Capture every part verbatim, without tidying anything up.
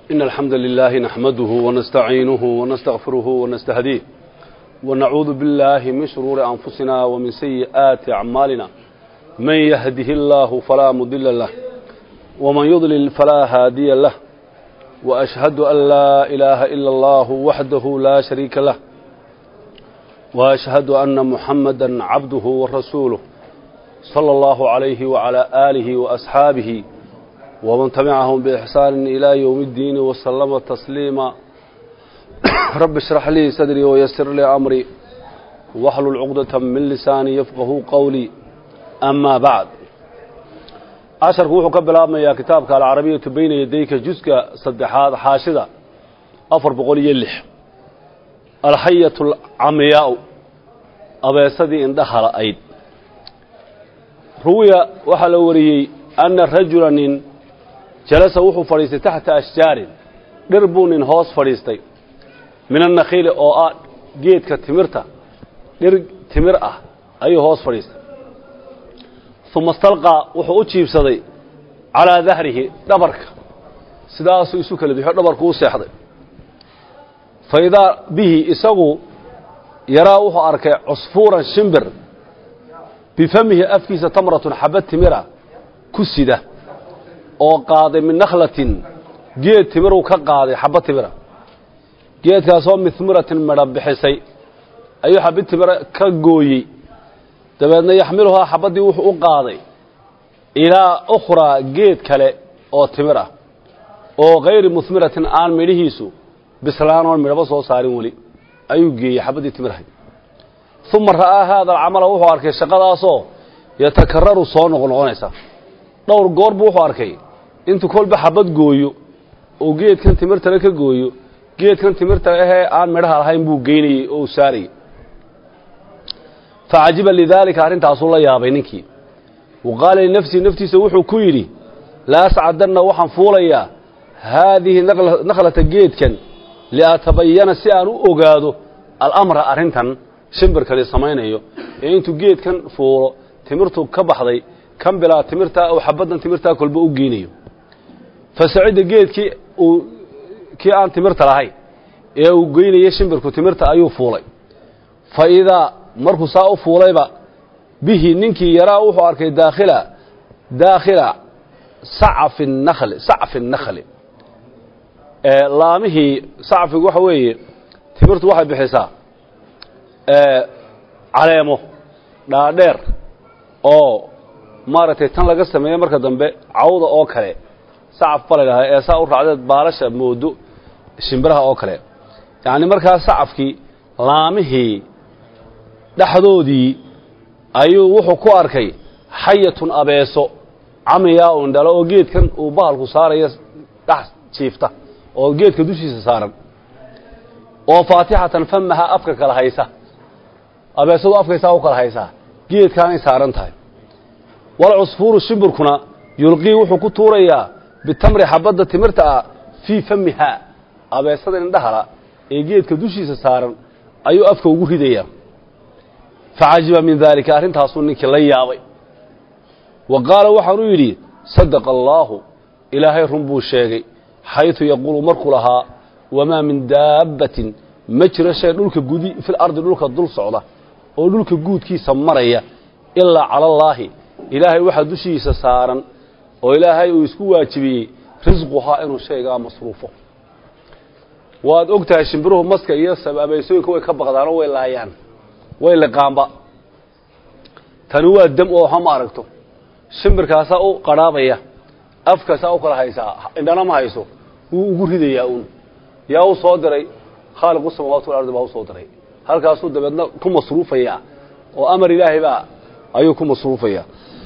إن الحمد لله نحمده ونستعينه ونستغفره ونستهديه ونعوذ بالله من شرور أنفسنا ومن سيئات أعمالنا من يهده الله فلا مضل له ومن يضلل فلا هادي له وأشهد أن لا إله إلا الله وحده لا شريك له وأشهد أن محمدا عبده ورسوله صلى الله عليه وعلى آله وأصحابه ومن تبعهم بإحسان إلى يوم الدين وسلم تسليما رب اشرح لي صدري ويسر لي أمري واحلل عقدة من لساني يفقه قولي أما بعد عشر كوحو كبلاب يا كتابك العربية بين يديك جزء صدحات حاشدة أفر بقولي يلح الحية العمياء أبا يسدي إن دخل أيد روي وحلوري أن رجلا جلس وحو فريستي تحت أشجار دربون هوس فريستي من النخيل أو جيد كتمرته درج تمرأة أي هوس فريستي ثم استلقى وحو أجيب صدي على ظهره دبرك سداس يسوك الذي يحط دبرك وسيحضي فإذا به إساقو يراه أركع عصفورا شمبر بفمه أفكيس تمرة حبت تمرة كسدة أو قاضي من نخلة جيد تمره كقاضي حبت تمرة جيد كاسوم مثمرة مربحسي أي حبت تمرة كقوي تبعنا يحملها حبت وحو قاضي إلى أخرى جيد كله أو تمرة أو غير مثمرة آن مريهيسو بسلان والمربص وصارين ولي أيو جي حبت تمرة ثم رأى هذا العمل وحو أركي شقada soo يتكرر soo noqonaysa dhowr goor buu wuxuu arkay intuu kolba xabad gooyo oo geedkan timirta ka gooyo geedkan timirta ah aan midhaha lahayn buu geynay oo saaray فعجب لذلك arintaas la yaabay ninkii وقال لنفسي نفtiisa wuxuu ku yiri la sacadna waxaan fuulaya هذه نخلة geedkan li atabayana si aan u ogaado al-amra arintan shimbir kale sameeyo intuu geedkan fuulo timirtu ka baxday kan bilaa timirta oo xabadan timirta kulba u geeniyo fasaacida geedkii uu ki aan timirta lahayn ee uu geeyay shimbirku timirta ayuu fuulay faida markuu saa u fuulayba bihi ninkii yaraa wuxuu arkay daakhila daakhila sa'af an-nakhl sa'af an-nakhl ee laamihi sa'afigu waxa weeye timirtu waxay bixisaa ee caleemo dhaadheer oo maaragtay tan laga sameeyay marka dambe cawda oo kale sacaf baleedahay ee saa u raacday baalasha moodo shimbiraha oo kale yaani marka sacafkii laamihii dhaxdoodii ayuu wuxuu ku arkay hayatun abeeso camiya oo ndalo oo geedkan uu bahalku saarayo dhax jiifta oo geedka dushiisa saaran oo faatihatan famaha afka kala haysa abeesadu afkaysa u kala haysa geedkan ay saaran tahay wal usfuru shimbirkuna yulqi wuxuu ku tuurayaa bitamri habada timirta fi famiha abeesada indhahala ee geedka dushiisa saaran ayuu afka ugu ridaya faajiba min dhalika arintaasu ninkii la yaabay waqala waxaanu yiri sadaqa allah ilaahay run buu sheegay haythu yaqulu markulaha wama min dabbatin majra shay dhulka gudi fil ardi dhulka dul socda oo dhulka guudkiisa maraya illa ala allah ilaahay waxa dushiisa saaran oo ilaahay uu isku waajibiyay rizquha inuu sheega masruufo waad ogtahay shimbiruhu maska iyo sababaysoyinka way ka baqdaan oo way laayaan way laqaanba tani waa dam oo hama aragto shimbirkaasa u qaraabaya afkaasa u kala haysa indhana ma hayso uu ugu ridayaa uun yaa u soo diray خالق السماوات والأرض بهو صدري هل كاسو دبنا كم مصروفيا وأمر الله بقى أيكم مصروفيا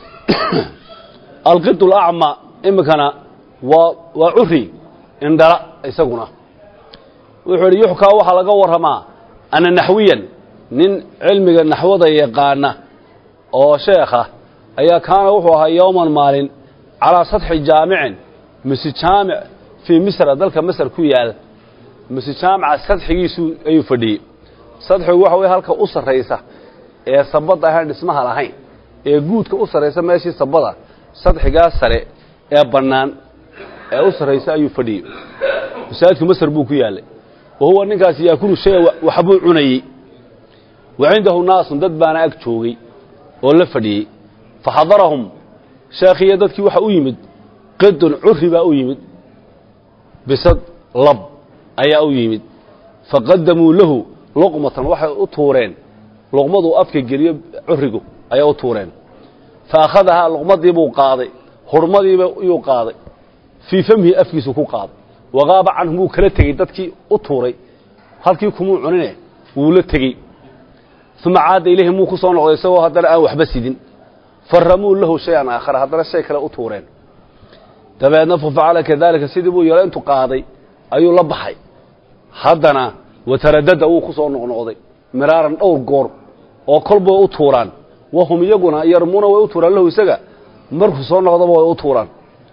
القط الأعمى إما كان وعفي إن درا يسقنا وحري يحكى وحلا جورها ما أنا نحويا من علم النحو ذا يقانا أو شيخه أي كان وحوها يوما مال على سطح جامع مس جامع في مصر ذلك مصر كويال مس جامع سطح يسو أي فدي سطح وحوي هلك أسر رئيسه ee sabada ahaan dhismaha lahayn ee guudka u sareysa meeshii sabada saddex gaas sare ee banaan ee u sareysa ayuu fadhiyo masaajidku masar buu ku yaalay wahuwa ninkaasi yaakulu shay waxbuu cunayey wacindahu naasun dad baana ag joogay oo la fadhiyey faxadarahum sheekhiya dadkii waxa u yimid qidun curri baa u yimid bisad lab ayaa u yimid faqadamuu lahu luqmatan waxay u tuureen luqmaduu afka geliyo currigu ayaa u tuureen faakhadahaa luqmadii buu qaaday hurmadiiba yuu qaaday fii famhi afkiisu ku qaaday waqaaba canhum wuu kala tegey dadkii u tuuray halkii kumuu cunine wuu la tegey uma caada ilayhim wuu ku soo noqday isagoo haddana aan waxba sidin faramuu lahu shay-an aakhara haddana shay kale u tuureen dabeedna fafacala kadalika sidii buu yeelo intuu qaaday ayuu la baxay haddana wataradada wuu ku soo noqnoqday miraaran dhowr goor oo kolba way u tuuraan wahum iyaguna yarmuuna way u tuuraan lahu isaga markuu soo noqdaba way u tuuraan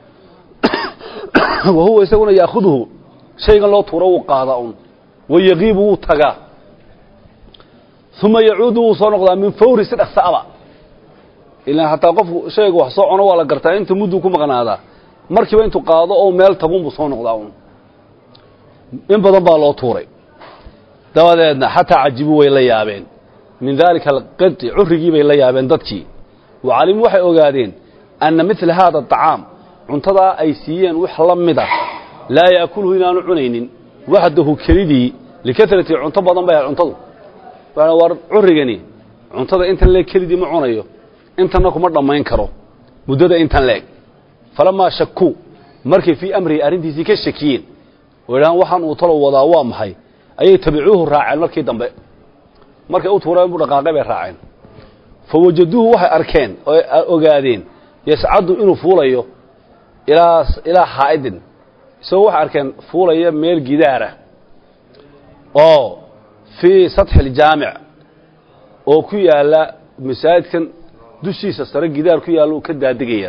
wahuwa isaguna yaakuduhu shaygan loo tuuro wuu qaadaa un wayaqiibu wuu tagaa uma yacuudu wuu soo noqdaa min fawri si dhaqsaaba ilaa hataa qofku shayga wax soo cuno waa la gartaa inta mudduu ku maqnaadaa markiiba intuu qaado oo meel tagunbuu soo noqdaa un in badan baa loo tuuray dabadeedna xataa cajibuu way la yaabeen min daalika alqidi currigii bay la yaabeen dadkii wacalimuu waxay ogaadeen anna midla haada aطacaam cuntadaa ay siiyeen wax la mida laa yaakuluhu inaanu cunaynin waxdahu kelidii likaratii cunto badan bay ahayd cuntadu war currigani cuntada intan leeg kelidii ma cunayo intana kuma dhammayn karo muddada intan leeg falamaa shakuu markay fii amrihi arrintiisii ka shakiyeen oo idhahaan waxaan uu talo wadaa waa maxay ayay tabicuuhu raaceen markii dambe markay u tuureen buu dhaqaaqay bay raaceen fa wajaduuhu waxay arkeen oo ogaadeen yascadu inuu fuulayo ilaa ilaa xaa'idin isagoo waxay arkeen fuulaya meel gidaara oo fii satxi aljaamic oo ku yaalla masaajidkan dushiisa sare gidaar ku yaalla uu ka daadegaya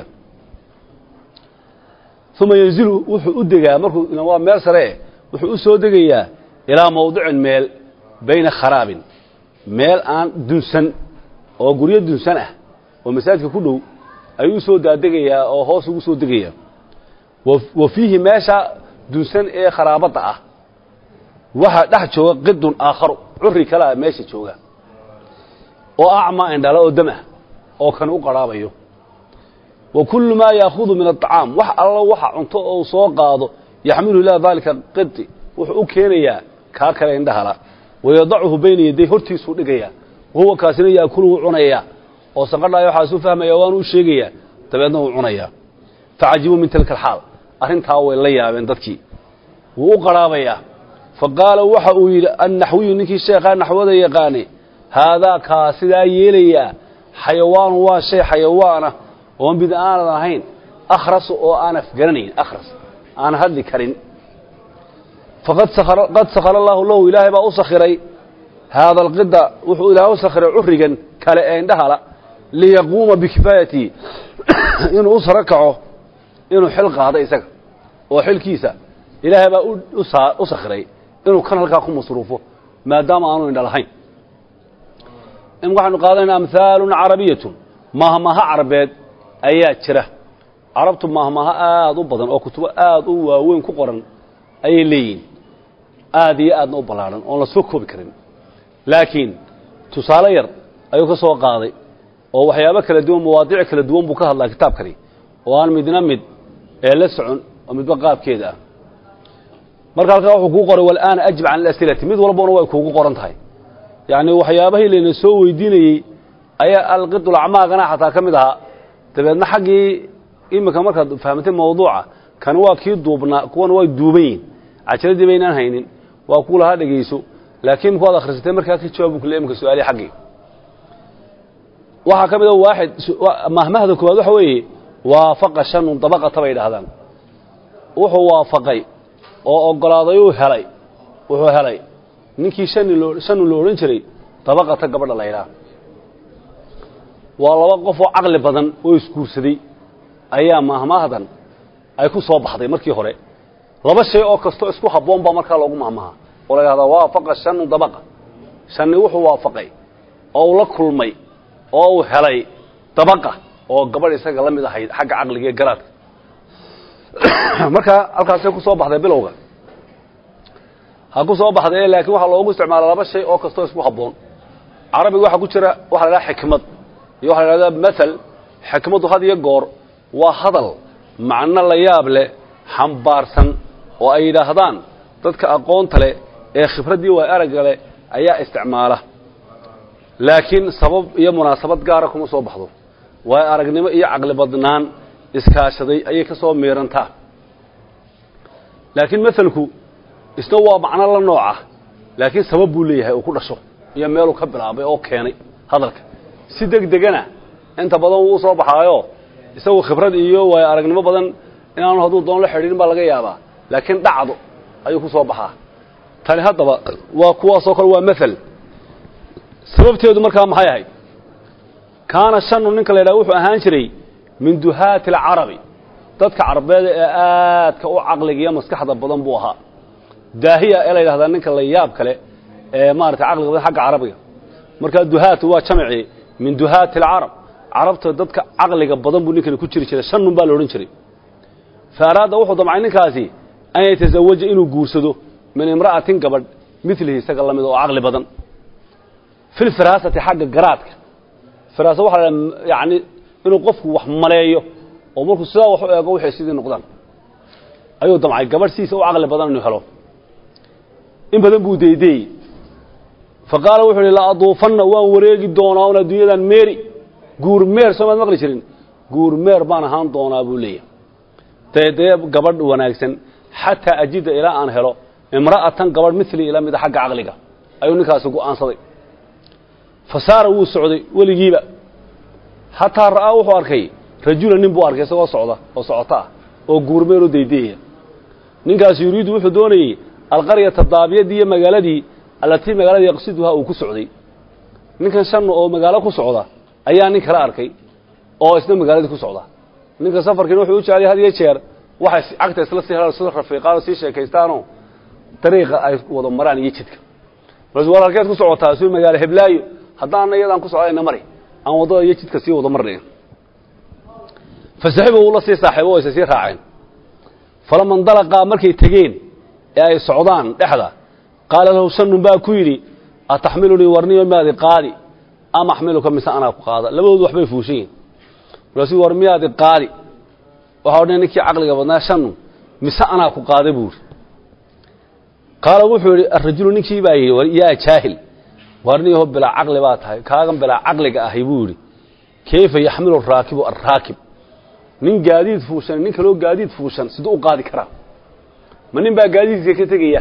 uma yanzilu wuxuu u degaa markuu waa meel sare wuxuu u soo degayaa ilaa mawdicin meel bayna kharaabin meel aan dunsan oo guryo dunsan ah oo masaajidka ku dhow ayuu soo daadegayaa oo hoos ugu soo degayaa wa fiihi meesha dunsan ee kharaabada ah waxa dhex jooga qidun aakharu curri kale meesha jooga oo acmaa indhala oo dam ah oo kan u qaraabayo wa kullu maa yaakhudhu min aطacaam wax alla waxa cunto oo soo qaado yaxmilu ilaa daalika qidi wuxuu u keenayaa kaa kale indhahala wayadacuhu bayna yaday hortiisuu dhigayaa wahuwa kaasina yaakuluhu cunayaa oo sanqadhaayo waxaasuu fahmaya waanu u sheegayaa dabeedna wuu cunayaa facajibuu min tilka alxaal arrintaa way la yaabeen dadkii wuu u qaraabayaa faqaala waxa uu yidhi annaxwiyu ninkii sheekhaa naxwada yaqaanay haadaa kaa sidaa yeelayaa xayawaanu waa shay xayawaanah oon bid aanad ahayn akhras oo aan afgaranayn akhras aan hadli karin faqad qad sakhara allaahu lahu ilaahay baa u sakhiray haada alqida wuxuu ilaahay u sakhiray currigan kale ee indhahala liyaquuma bikifaayatihi inuu u saro kaco inuu xil qaado isaga oo xilkiisa ilaahay baa u sakhiray inuu kan halkaa ku masruufo maadaama aanu indha lahayn in waxaanu qaadanayna amhaalun carabiyatun mahmaha carbeed ayaa jira carabtu mahmaha aad u badan oo kutubo aad u waaweyn ku qoran ayay leeyihiin aad iyo aadna u ballaadhan oon la soo koobi karin laakiin tusaale yar ayuu ka soo qaaday oo waxyaabo kala duwan mawaadiic kala duwan buu ka hadlaa kitaabkani oo aan midna mid ee la socon oo midba qaabkeeda ah marka halkaa wuxuu kuu qoray wal'aana ajib can alasilati mid walbana way kuugu qoran tahay yacni waxyaabahii layna soo weydiinayey ayaa alqidul acmaaqana xataa ka mid ahaa dabeedna xaggii iminka markaad fahmatay mawduuca kan waa kii duubnaa kuwana way duuban yihin cajaladii baynaan haynin waa kuu lahaa dhegayso laakiin minku waad akhrisatay markaa ka jawaab ku le iminka su-aalihi xaggii waxaa ka mid a waaxid mahmahda koowaad waxa weeye waafaqa shanun dabaqata bay idhaahdaan wuxuu waafaqay oo oggolaaday uu helay wuxuu helay ninkii shani loo shanu loo odhan jiray dabaqata gabadha la yidhaah waa laba qof oo caqli badan oo isguursaday ayaa mahmahdan ay ku soo baxday markii hore laba shay oo kastoo isku habboon baa markaa loogu mahmaha oo la yidhahdaa waafaqa shanu dabaqa shani wuxuu waafaqay oo uu la kulmay oo uu helay dabaqa oo gabadh isaga la mid ahayd xagga caqliga ee garaadka markaa halkaasay ku soo baxday bilowga ha ku soo baxday laakiin waxa loogu isticmaalaa laba shay oo kasto isku haboon carabiga waxa ku jira waxa la xikmad iyo waxa la yiraahdaa masal xikmadu had iyo goor waa hadal macna la yaab leh xambaarsan oo ay yiraahdaan dadka aqoonta leh ee khibradii waa aragga leh ayaa isticmaala laakiin sabab iyo munaasabad gaar ah kuma soo baxdo waa aragnimo iyo aqli badnaan iskaashaday ayay ka soo meerantaa laakiin masalku isna waa macna la nooc ah laakiin sabab buu leeyahay oo ku dhasho iyo meel uu ka bilaabay oo keenay hadalka si degdegana inta badan uu soo baxaayo isagoo khibrad iyo way aragnimo badan inaanu haduu doon la xiriirin ba laga yaabaa laakiin dhacdo ayuu ku soo baxaa tani hadaba waa kuwa soo kale waa masal sababteedu markaa maxay ahayd kaana shanu ninka la yiraahdo wuxuu ahaan jiray min duhaat al-arabi dadka carabeed ee aadka u aqliga iyo maskaxda badan buu ahaa daahiya ee la yiraahdo ninka la yaab kale ee maarta aqliga badan xagga carabiga marka duhaat waa jamci min duhaat al-arab carabta dadka aqliga badan buu ninkan ku jiri jiray shanun baa la oran jiray faaraada wuxuu damcay ninkaasi an yatazawaja inuu guursado min imra'atin gabadh midlihi isaga lamid oo aqli badan fil firasati xagga garaadka firaasa waxa yaani inuu qofku wax maleeyo oo markuu sidaa wax u eego waxay sidii noqdaan ayuu damcay gabadh siisa oo aqli badan inuu helo in badan buu deeday faqaala wuxuu la aduufanna waan wareegi doonaa oo adduunyadan meeri guur meer soo ma maqli jirin guur meer baan ahaan doonaa buu leeyahay teedee gabadh wanaagsan hatta ajida ila aan helo imra'atan gabadh midli ila mid xagga aqliga ayuu ninkaas ugu aansaday fasaara wuu socday waligiiba hatta raa wuxuu arkay rajulan nin buu arkay isagoo socda oo socota oo guur meer u deedeeya ninkaas yuriidu wuxuu doonayay alqaryata daabiyadii magaaladii allatii magaaladii qasiduha uu ku socday ninkan shan oo magaalo ku socda ayaa nin kala arkay oo isna magaaladii ku socda ninka safarkiina wuxuu u jecel yahay jeer waxa agta isla sii hal soo rafiiqaan si sheekaystaano dariiqa ay wada maraan iyo jidka bas walaalkeed ku socotaa soo magaalo heblaayo hadaan iyadaan ku socdayna mari aan wadada iyo jidka sii wada marnay fasaxibu wala si saaxiibo way sii raaceen falaman dalaqa markay tageen ee ay socdaan dhaxda qaala lahu shanun baa ku yiri atahmiluni warniyo maadi qaadi ama ahmiluka misa ana ku qaada labadoodu waxbay fuusheen rasuul warmiyaadi qaadi waxa uu ninkii aqliga badnaa shanu misa ana ku qaada buu qaala wuxuu yiri ar-rajulu ninkii baa yiri yaa jaahil warniyo bila aqli baa tahay kaagan bila aqliga ahi buu yiri kayfa yahmilu ar-raakibu ar-raakib nin gaadiid fuushan nin kale oo gaadiid fuushan sidoo u qaadi kara ma nin baa gaadiidka ka tagaya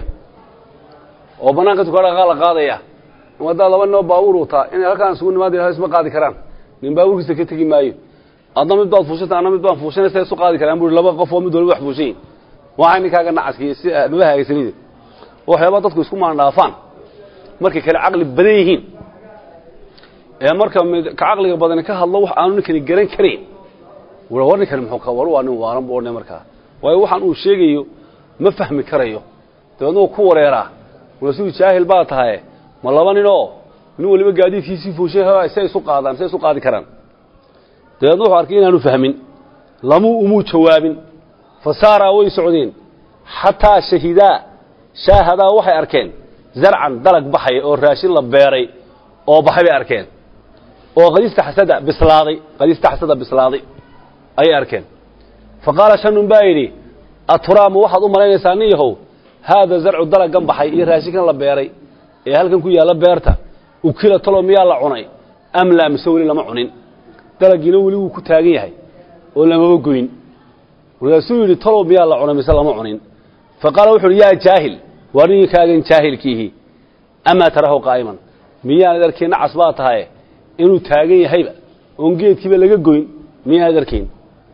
oo banaanka tukaara qaala qaadaya wada laba noo baawur wata in halkaan sugu nimaad ilaahay isma qaadi karaan nin baawurkiisa ka tagi maayo adna mid baad fuushata ana mid baan fuushanaysa isku qaadi karaan buu laba qof oo mid walba wax fuushay waxa ninkaaga nacaskii si ma hagaagsaniid waxyaabo dadku isku maan dhaafaan markay kala aqli badan yihiin ee marka mid ka aqliga badan ka hadlo wax aanu ninkani garan karin wala warni kale muxuu ka war waa nin waaran boorne marka way waxaan uu sheegayo ma fahmi karayo dadoo ku wareera rasuul jaahil baa tahay ma laba nin oo nin waliba gaadiidkiisii fuushay ha ay isu qaadaan say isu qaadi karaan dadoo wuxuu arkay inaanu fahmin lamu umu jawaabin fasaara way socdeen hatta shahida shahada waxay arkeen zarcan dalag baxay oo raashin la beeray oo baxay bay arkeen oo qadista xasada bislaaday qadista xasada bislaaday ay arkeen faqala shanun bayri atraam waxad u maleynaysaa nin yahow hada zarcu dalagan baxay iyo raashinkan la beeray ee halkan ku yaala beerta u kila talo miyaa la cunay am la misawli lama cunin dalagina wali uu ku taagan yahay oo lama goyn rasuul yiri talo miyaa la cunay mise lama cunin faqala wuxuu yaa jaahil warin kaagan jaahilkihi ama tarahu qaiman miyaa darkiina casbaa tahay inuu taagan yahayba oo geedkiiba laga goyn miyaa darkiin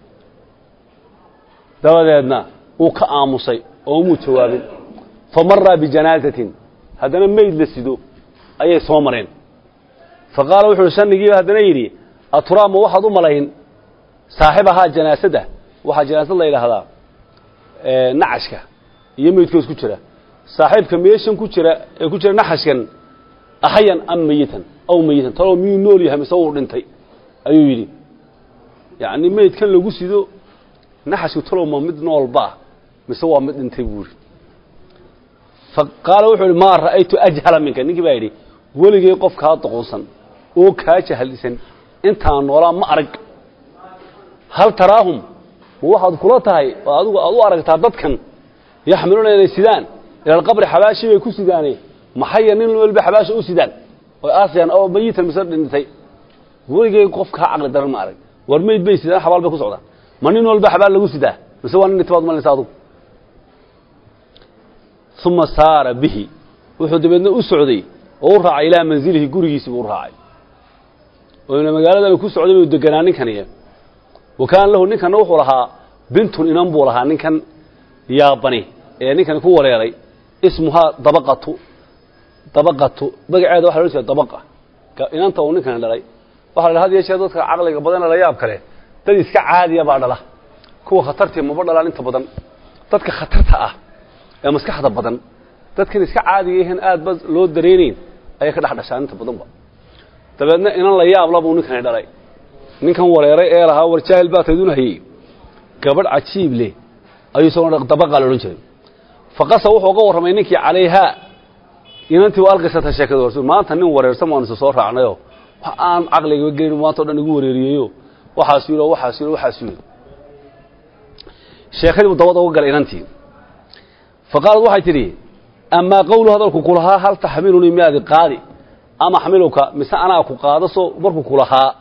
dawadeedna uu ka aamusay oo mu jawaabin famarra bi janaazatin hadana meyd la sido ayay soo mareen faqala wuxuu shanigii hadana yiri atraam waxad u malayn saaxibaha janaasada waxa janaasada la yiraahdaa ee nacashka iyo meydka isku jira saaxiibka meeshan ku jira ee ku jira naxashkan ahayan am mayitan aw mayitan talo mii nool yahay mise uu dhintay ayuu yiri yaani meydkan lagu sido naxashku talo ma mid nool ba mise waa mid dhintay buuri faqaala wuxuu ma ra'aytu ajhala minka ninki baa yiri waligay qof ka doqonsan oo ka jahalisan inta noolaa ma arag hal taraahum waxaad kula tahay adigu aad u aragtaa dadkan yaxmiluuna inay sidaan ila qabri xabaashi way ku sidaanay maxay nin walba xabaashi u sidaan oo aasiyan oo mayitan misar dhintay waligay qof ka aqli daran ma arag war meed bay sidaan xabaal bay ku socdaan ma nin walba xabaal lagu sidaa mise waa nin tibaad malaysa adigu ثم سار به wuxuu dibadna u socday oo u raacay ilaa manzilihi gurigiisa uu raacay oo ina magaalada ku socday uu deganaa ninkaniya wakaan lahu ninkan wuxuu lahaa bintun inan buu lahaa ninkan yaabani ee ninkan ku wareeray ismuha dabaqatu dabaqatu magaceeda waxa loo jeedaa dabaqa inanta uu ninkan dhalay waxa la hadiyay sheedadka aqliga badan la yaab kale dad iska caadiya baa dhala kuwa khatartii ma badhalaan inta badan dadka khatarta ah ee maskaxda badan dadkan iska caadiga yihiin aad bad loo dareenin ay ka dhaxdhashaan inta badan ba dabeedna inan la yaab laba uu ninkan dhalay ninkan wareeray ee lahaa war jaahil baa taydunahii gabadh cajiib leh ayuu soo dabaqa la oran jiray faqasa wuxuu uga warramay ninkii calayha inantii waa alqisata sheekada warso maanta nin wareersan waan soo raacnayo wax aan aqliga gelin maanta dhan igu wareeriyo waxaas yiro waxaas yiro waxaas yiro sheekadii dawada uga galay inantii faqaalad waxay tiri ama qowlu hadalku kulaha hal tahmiluni miyaadi qaadi ama xamiluka mise anaa ku qaadaso markuu kulahaa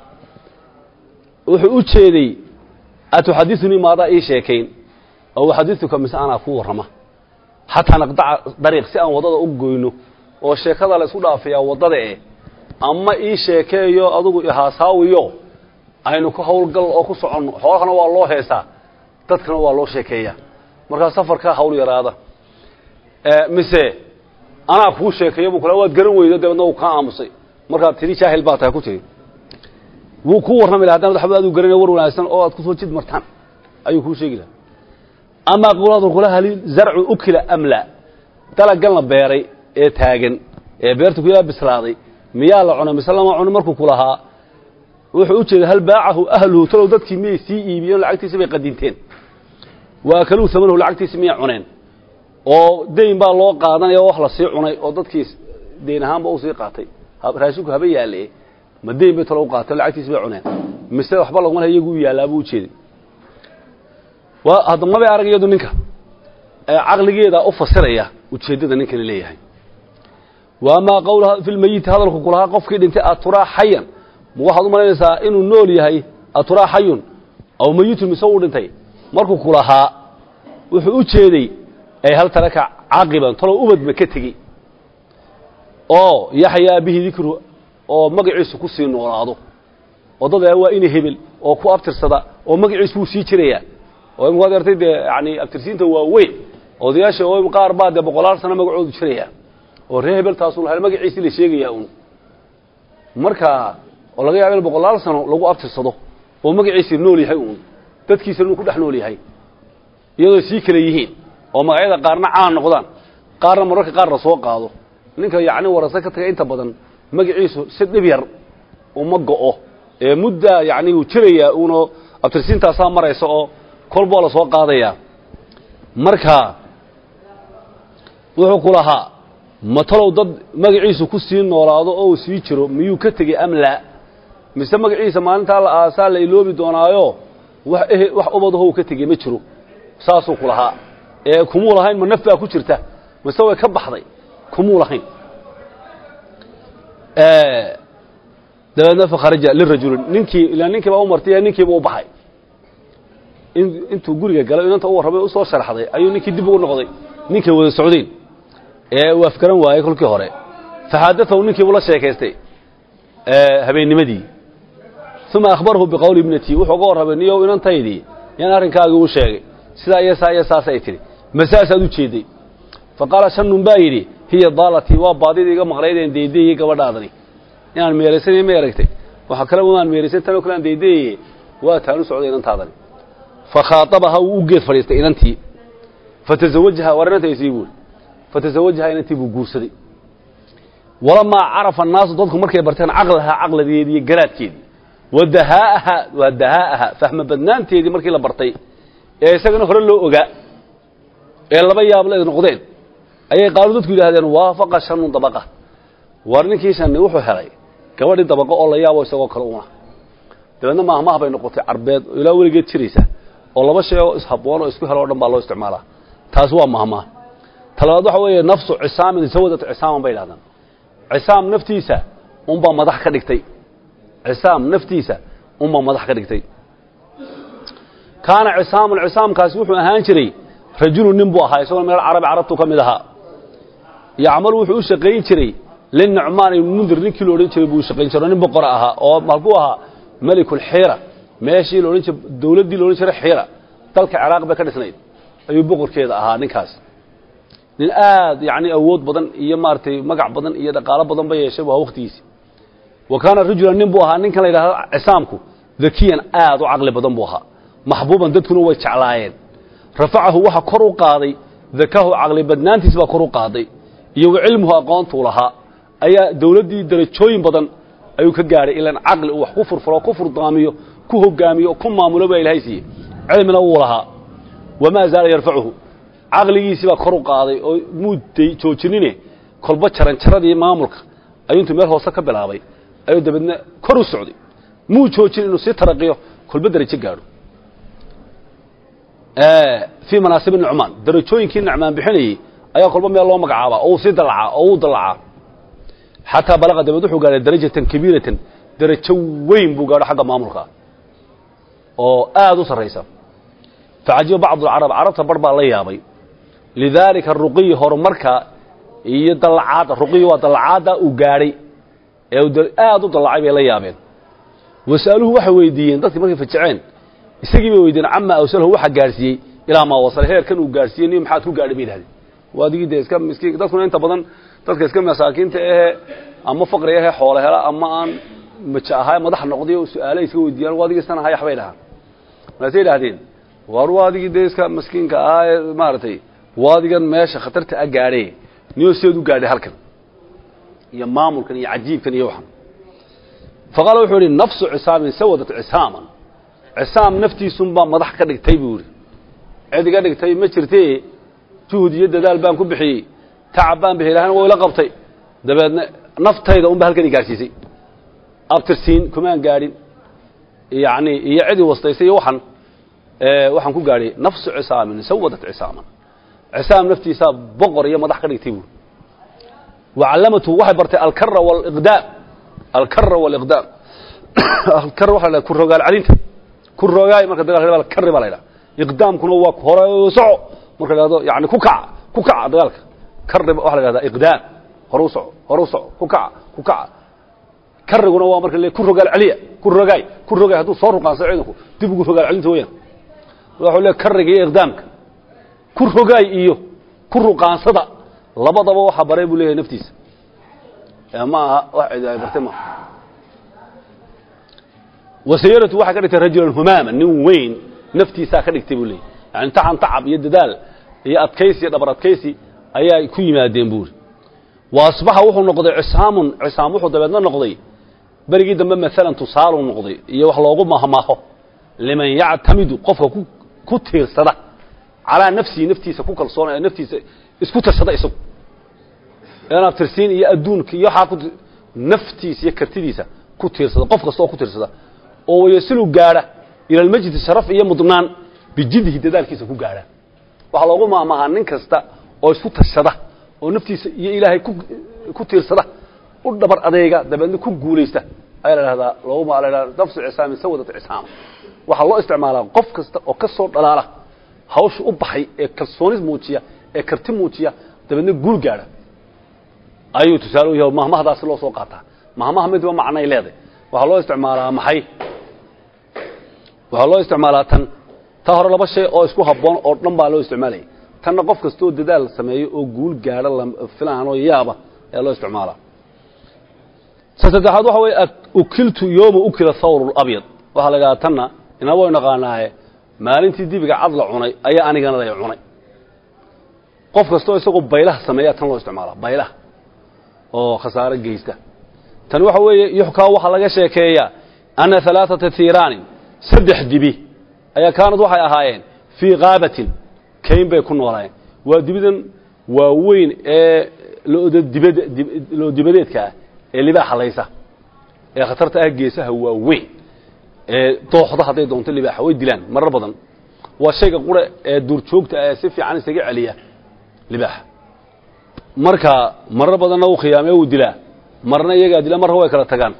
wuxuu u jeeday atuhadithuni maada ii sheekayn oo hadithuka mise anaa ku warrama hatta naqdac dariiq si aan wadada u goyno oo sheekada la isku dhaafiyaa wadada ee ama ii sheekeeyo adigu ihaasawiyo aynu ku hawlgal oo ku socono xoolahana waa loo heesaa dadkana waa loo sheekeeyaa marka safarka hawl yaraada ee mise anaa ku sheekeeyo buu kala waad garan weydo dabadna uu ka aamusay marka tiri jaahil baa taa ku tiri wuu ku warramay haddana waxba aad u garanay war wanaagsan oo aad ku soo jid martaan ayuu ku sheegay ama qowladu kula hali zarcu ukila amla talagan la beeray ee taagan ee beertu ku yaa bislaaday miyaa la cunay mise lama cuno markuu kulahaa wuxuu u jeeday hal baacahu ahluhu talow dadkii miyay sii iibiyeen lacagtiisa bay qadinteen waa kaluu samanahu lacagtiisa miyay cuneen oo deyn baa loo qaadanaya wax la sii cunay oo dadkii deyn ahaanba u sii qaatay raashinku haba yaalay ma deyn bay talow qaatay lacagtiisa bay cuneen mise waxba lagu malahay iyagu yaalaaba u jeeday waa hadama bay aragayadu ninka ee aqligeeda u fasiraya ujeedada ninkan leeyahay waama qowlaha fil mayit hadalku kulaha qofkii dhintay atura hayyan waxaad u malaynaysaa inuu nool yahay atura hayyun aw mayitun mise uu dhintay markuu kulaha wuxuu u jeeday ay hal taraka caaqiban talo ubad ma ka tagi oo yaxya bihi dhikru oo magaciisu ku sii noolaado wadada waa inay hebel oo ku abtirsada oo magaciisu sii jiraya oo in wada artay yaani abtirsiinta waa weyn odayaasha oo qaar baad boqolaal sano magacoodu jiraya oo reebel taasoo hal magaciisa la sheegaya uu marka oo laga yaabo boqolaal sano lagu abtirsado oo magaciisa nool yahay uu dadkiisa inuu ku dhex nool yahay iyadoo sii kala yihiin oo magacyada qaarna caan noqdaan qaarna mararka qaar la soo qaado ninka yaani warasa ka tagay inta badan magaciisu si dhib yar uma go'o ee mudda yaani uu jiraya uu abtirsiintaas marayso oo kolbo la soo qaadaya marka wuxuu ku lahaa matalow dad magaciisu ku sii noolaado oo sii jiro miyuu ka tagay amla mise magaciisa maalinta la aasaa la iloobi doonaayo wax eh wax ubadaho ka tagay ma jiro saasoo ku lahaa ee kumuu lahayn ma nafba ku jirta mise way ka baxday kumuu lahayn ee dabadna fa kharaja lirajul ninkii ila ninkii baa u martay ninkii baa u baxay intuu guriga galay inta uu rabay u soo sharaxday ayuu ninkii dib ugu noqday ninkii wada socdeen ee uu afkaran waayay kulkii hore fahadathu ninkii uu la sheekaystay ee habeennimadii thumma akhbarahu biqawli ibnati wuxuu uga warramay niyo inantaydii yan arinkaaga uu sheegay sida ay saaya saasay tiri masaasad u jeeday faqala shanun baayiri hiya dalati wa baadida iga maqleeyeen deedeeyay gabadhaadani inaan meelaysanay ma aragtay waxa kale oo aan meelaysan tan oo kale aan deedeeyay waa taan u socday inantaadani فخاطبها وجد فريستي إنتي فتزوجها ورنتها يسيبون فتزوجها إنتي بجورسدي ولما عرف الناس ضدكم مركب برتين عقلها عقل دي دي جرات كذي ودهاءها ودهاءها فهم بدنان تيدي مركب برتين إيه سجنوا خلوا أجا إلا بيا بلا نقدين ayay qaalu dadku yiraahdeen waafaqa shan dabaqa warninkii shan wuxuu helay gabadhi dabaqa oo la yaabo isagoo kale una dabadna ma ahmaah bay noqotay carbeed ilaa weligeed jiraysa oo laba shay oo ishaboon oo isku helo dhan baa loo isticmaalaa taas waa mahmaah talabaad waxa weeye nafsu cisaamin sawadat cisaaman bay yiraahdaan cisaam naftiisa un baa madax ka dhigtay cisaam naftiisa un baa madax ka dhigtay kaana cisaamun cisaamkaasi wuxuu ahaan jiray rajulu nin buu ahaa isagoo meel carabi carabtu ka mid ahaa yacmal wuxuu u shaqayn jiray linucmaan ibn mundir ninkii la odhan jiray buu shaqayn jiray nin boqor ahaa oo malkuu ahaa malikul xiira meeshii la odhan jiray dawladdii la odhan jiray xiira dalka ciraaq bay ka dhisnayd ayuu boqorkeeda ahaa ninkaas nin aad yacni awood badan iyo maaragtay magac badan iyo dhaqaalo badan ba yeeshay waa waqtigiisi wa kaana rajulan nin buu ahaa ninkan la yidhahdo cisaamku dakiyan aad u caqli badan buu ahaa maxbuuban dadkuna way jeclaayeen rafacahu waxa kor u qaaday dakahu caqli badnaantiis baa kor u qaaday iyo cilmuhu aqoontu lahaa ayaa dawladdii darajooyin badan ayuu ka gaaray ilaan caqli uu wax ku furfuro ku furdaamiyo ku hogaamiyo ku maamulo baa ilaahay siiyey cilmina uu lahaa wamaa zaala yarfacuhu caqligiisii baa kor u qaaday oo muuday joojinine kolba jaran jaradii maamulka ayuu intuu meel hoose ka bilaabay ayuu dabadna kor u socday muu joojin inuu sii taraqiyo kolba darajo gaadho في مناصب النعمان درجوين كين نعمان بحني أيا كل ما الله مقعبا أو سدلعة أو ضلعة حتى بلغ دبدوح قال درجة كبيرة درجة وين بوجار حق ماملها أو آدو سريسة فعجب بعض العرب عرفت بربا الله يابي لذلك الرقي هرمركا يدلعات الرقي ودلعات وجاري أو آدو ضلعة بلا يابين وسألوه وحويدين ضد مركب فتشعين isagii bay weydeen amma awsalhu waxa gaarsiiyay ilaa ma wasal heerkan uu gaarsiiyay maxaad ku gaadhay biilahdi waadigi deeska miskiin dadkuna inta badan dadka iska masaakiinta ee ama faqri ah xoolo hela ama aan majahay madax noqdiyo su'aalo iska weydiiyaan waadigi sana hay waxbay dhahan maasay dhahdeen war waadigi deeska miskiinka ah maartay waadigan meesha khatarta ah gaadhay niyo seedu gaadhay halkan iyo maamulkan iyo cajiibkan iyo waxan faqalo wuxuu yiri nafsu isaamin sawadat isaaman cisaam naftiisun baa madax ka dhigtay buu yiri cid iga dhigtay ma jirtee juhud iyo dadaal baan ku bixiyay tacab baan bixiyay way la qabtay dabeedna naftayda un baa halkan gaarsiisay abtirsiin kuma gaarin yaani iyo cidi wastaysay waxan ee waxan ku gaaray nafsu cisaamin sawadat cisaaman cisaam naftiisa boqor iyo madax ka dhigtay buu wa'allamatu waxa bartay al-karra wal-iqdaam al-karra wal-iqdaam al-karra waxa la ku rogaal calinta كل رجاي مركز دجال هذا الكرب علينا إقدام كنا وق هراء وصع مركز هذا يعني كوكع كوكع دجالك كرب واحد هذا إقدام هروع صع هروع صع كوكع كوكع كرب كنا وامرك اللي كل رجال عليه كل رجاي كل رجاي هذا صار وقان سعيدك تبغوا رجال عليه توين راح يقول لك كرب إيه إقدامك كل رجاي إيوه كل رقان صدق لبضة واحد بريب له نفتيس ما واحد برتمه وسيرته waxa ka dhigtay rajul humama nin weyn naftiisa ka dhigtay bulay yani taxan tacab iyo dadaal iyo adkaysi dhabar adkaysi ayaa ku yimaadeen buur waasbaha wuxuu noqday cisaamun cisaam wuxuu dabeedna noqday barigi dambe midalan tusaalu noqday iyo wax loogu mahmaaho liman ya'tamidu qofka ku ku tiirsada ala nafsi naftiisa ku kalsoon ee naftiisa isku tashada isagu yana tirsiin iyo adduunka iyo waxa ku naftiisa iyo kartidiisa ku tiirsada qof kasta oo ku tiirsada oo yasilu gaara ila almajid sharaf iyo mudnaan bijidhi dadaalkiisa ku gaara waxa loogu maamaha nin kasta oo isku tashada oo naftiisa iyo ilaahay ku ku tiirsada u dhabar adeega dabadna ku guuleysta ay leedahay loogu maaleeyaa nafsu cisaam sawadat cisaam waxa loo isticmaalaa qof kasta oo ka soo dhalaala hawsha u baxay ee kalsoonis muujiya ee karti muujiya dabadna guul gaara ayuu tusaale u yahay mahmahdaas loo soo qaataa mahmaha mid waa macna ay leedahay waxa loo isticmaalaa maxay waxa loo isticmaalaa tan ta hore laba shay oo isku haboon oo dhan baa loo isticmaalay tan qof kasto dadaal sameeyo oo guul gaara la filaan oo yaaba ee loo isticmaalaa saddexaad waxa way ukiltu yawma ukila thawr al-abyad waxa laga tanna ina way naqaanaaye maalintii dibiga cad la cunay ayaa anigana la cunay qof kasto isagoo baylaha sameeya tan loo isticmaalaa baylaha oo khasaare geysta tan waxa weeye yuxka waxa laga sheekeeyaa ana thalathata thiran saddex dibi ayaa kaanad waxay ahaayeen fi qaabatin kayn bay ku noolaayeen waa dibidan waaweyn ee loo dibadeedka ee libaaxa laysa ee khatarta ah geesaha waaweyn ee dooxda hadday doonto libaaxa way dilaan marar badan waa shayga qura ee duurjoogta ah si fiican isaga celiya libaaxa marka marar badanna uu khiyaamay uu dilaa marna iyaga dilaa marna way kala tagaan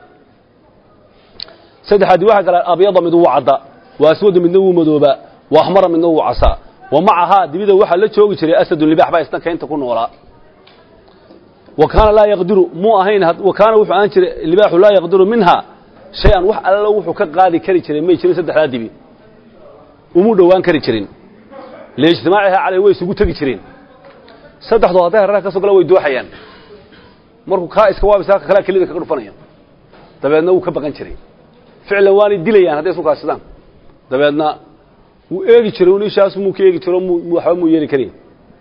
saddexaad waxa kala abyada mid uu cadda waaswada midna uu madooba waa ahmar midna uu casa ومعها دبيده waxa la joogi jiray asad libaax ba isna kaynta ku noolaa وكان لا يقدر مو ahayn وكان wuxuu aan jiray libaaxu la yaqdiru minha shay'an wax alla wuxuu ka qaadi kari jiray may jirin saddexda dibi umu dhawaan kari jirin leejtimaacaha calay way isugu tagi jireen saddexdu haday haraa ka soo gala way dooxayaan markuu ka iska waabisa kala kelida ka dhufanaya dabeedna uu ka baqan jiray ficlan waani dilayaan haday soo kaashadaan dabeedna uu eegi jiray uu ishaas muu ka eegi jiro waxa muu yeeli karin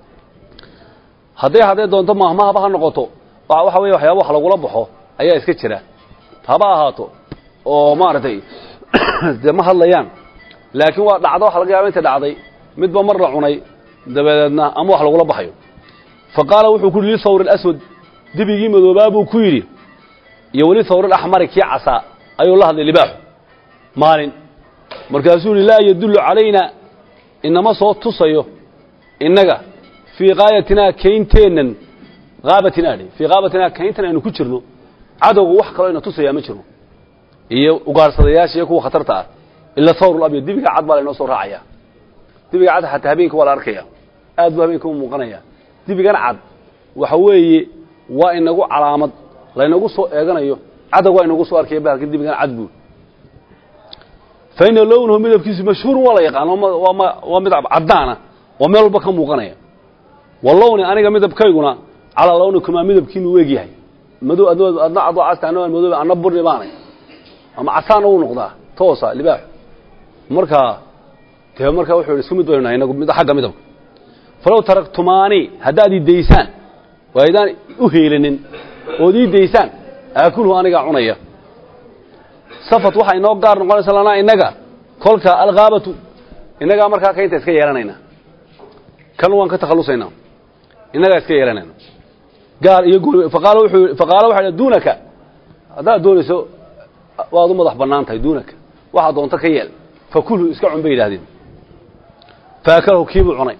haday haday doonto maahmaha ba noqoto waxa weey waxyaabo wax lagu la baxo ayaa iska jira haba ahaato oo maartay ma hadlayaan laakiin waa dhacdo wax laga yaabo inta dhacday midba mar la cunay dabeedna ama wax lagu la baxayo faqala wuxuu ku yiri sawr al-aswad dibigi madoobaabuu ku yiri iyo wali sawr al-ahmar ki casa ayuu la hadlay libaax maalin markaasuu la yadullu calayna inama soo tusayo inaga fi qaayatina kaynteena qaabatina fi qaabatina kaynteena inuu ku jirno cadowga wax kale inuu tusaya ma jiro iyo ugaarsadayaashi kuwa khatarta ah illa thawr al-abyad dibiga cad baa inoo soo raacaya dibiga cad hatta habeenka wala arkaya aad baa habeenka u muuqanaya dibigan cad waxa weeye waa inagu calaamad la inagu soo eeganayo cadowga waa inagu soo arkay baalka dibigan cad buu فإن لونه مدب كيس مشهور ولا يقان وما ومدب عدانا وميل walba ka muuqanaya والله أنا مدب كيغنا على لونكما مدب كينو weegyahay madu adoo adna ado aastaano madu ana bur libaanay ama asaan uu noqdaa toosa libaax marka tee marka wuxuu isku mid weynaa inagu mid xagga midab falaw taraktumani hadaadi deysaan waydaan u heelinin oo di deysaan aakulu aniga cunaya safat waxa inoo gaar noqonaysa lana inaga kolka alqaabatu inaga marka kaynta iska yeelanayna kan waan ka takhalusayna inaga iska yeelanayna gaar iyo gool faqaalo wuxuu faqaalo waxa doonaka hada doonayso waad u madax banaantahay doonaka waxa doonta ka yeel fakulu iska cun bay yiraahdeen faakahu kiibu cunay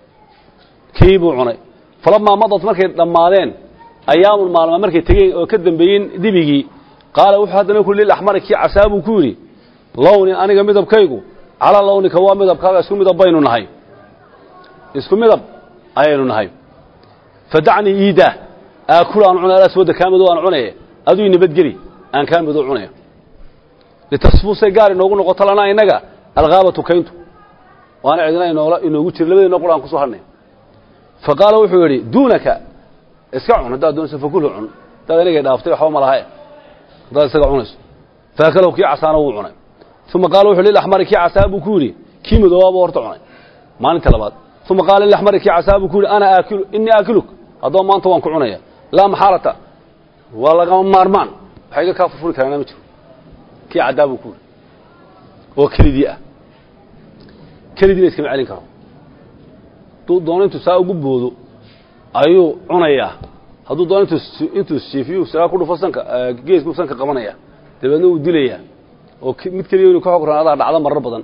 kiibu cunay falama madad markay dhamaadeen ayaamul maalma markay tageen oo ka dambeeyeen dibigi قال وحدنا كل الأحمر كي عسابه كوري لوني أنا جمدب كيجو على لوني كوا مدب كذا اسكو مدب بينو نهاي اسكو مدب أينو نهاي فدعني إيده أكل عن عنا الأسود كان بدو عن عنيه أدوي نبت جري أن كان بدو عنيه لتصفوا سجار نقول نقتلنا إنجا الغابة كينتو وأنا عندنا إنه إنه قلت لبدي نقول عن كسرنا فقال وحوري دونك اسكعون ده دون سفكله عن ده نيجي ده أفتح حوام على هاي ده سجعونس فأكلوا كي عسانا وعنا ثم قالوا حلي الأحمر كي عساب كوري كي مدواب ورطعنا ما نتلبات ثم قال الأحمر كي عساب كوري أنا آكل إني آكلك هذا ما أنت وانك عنايا لا محالة ولا قام مارمان حاجة كافور كلام متر كي عذاب كوري وكل دقيقة كل دقيقة كم عليك هو تو دون أنتوا ساووا جبودو أيو عنايا هذا دون أنتوا أنتوا شايفيو سلا كله فصلك جيس فصلك قمنايا تبنوا دليا ومتكلمين كحكر هذا على مرة بدن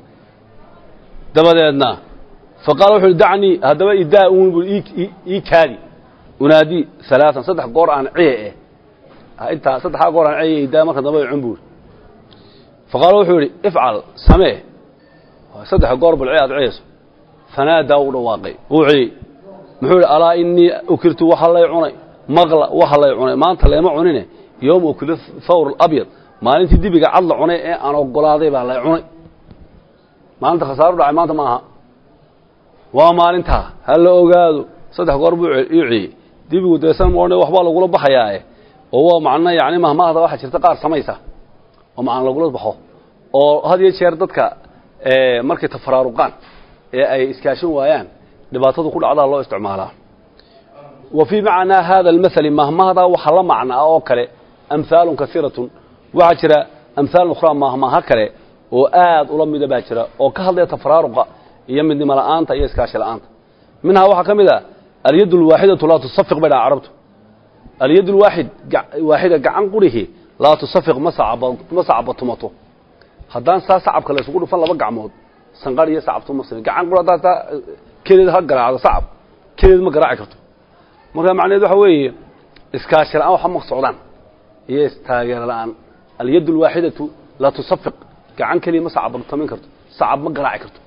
دبدنا فقالوا حل دعني هذا إداء إيكالي ونادي ثلاثا صدح قرآن عيه أنت صدح قرآن عيه إداء ما كان ضبي عنبور فقالوا حل افعل سماه صدح قرب العياد عيس فنادى واقي وعي محول ألا إني أكلت وحلا يعوني مغلا وحلا يعوني ما أنت لا يعونينه يوم أكل ثور الأبيض ما أنت دي بقى عضل عوني أنا أقول هذا بقى لا يعوني ما أنت خسارة ولا ما أنت معها وما أنت هلا أوجادو صدق قرب يعي دي بقى درسان مورنا وحبال أقول بحياة وهو معنا يعني مهما هذا واحد شرتقار سميسة ومعنا أقول بحه وهذه شرطتك مركز تفرارقان أي إسكاشون ويان لبعضهم كل عضله الله استعمالها وفي معنى هذا المثل مهما هذا وحل معنى أوكله أمثال كثيرة وعشرة أمثال أخرى مهما هكره وآد ولم يدباشرة وكهذا تفرارق يمد ملأنت يسكاش الأنت منها واحد كم إذا اليد الواحدة لا تصفق بين عربته اليد الواحد واحدة قعن قره لا تصفق مصعب مصعب طماطو هدان سا صعب كلا سوق فلا بقع مود سنقاريه صعب طماطو قعن قره دا كليد ها قراعه صعب كليد ما قراعي كرتو marka macnaheedu waxa weeye iskaashi la'aan waxa maqsuudaan iyo istaageer la'aan اليد الواحدة لا تصفق قعن كلمة صعب طمين كرتو صعب ما قراعي كرتو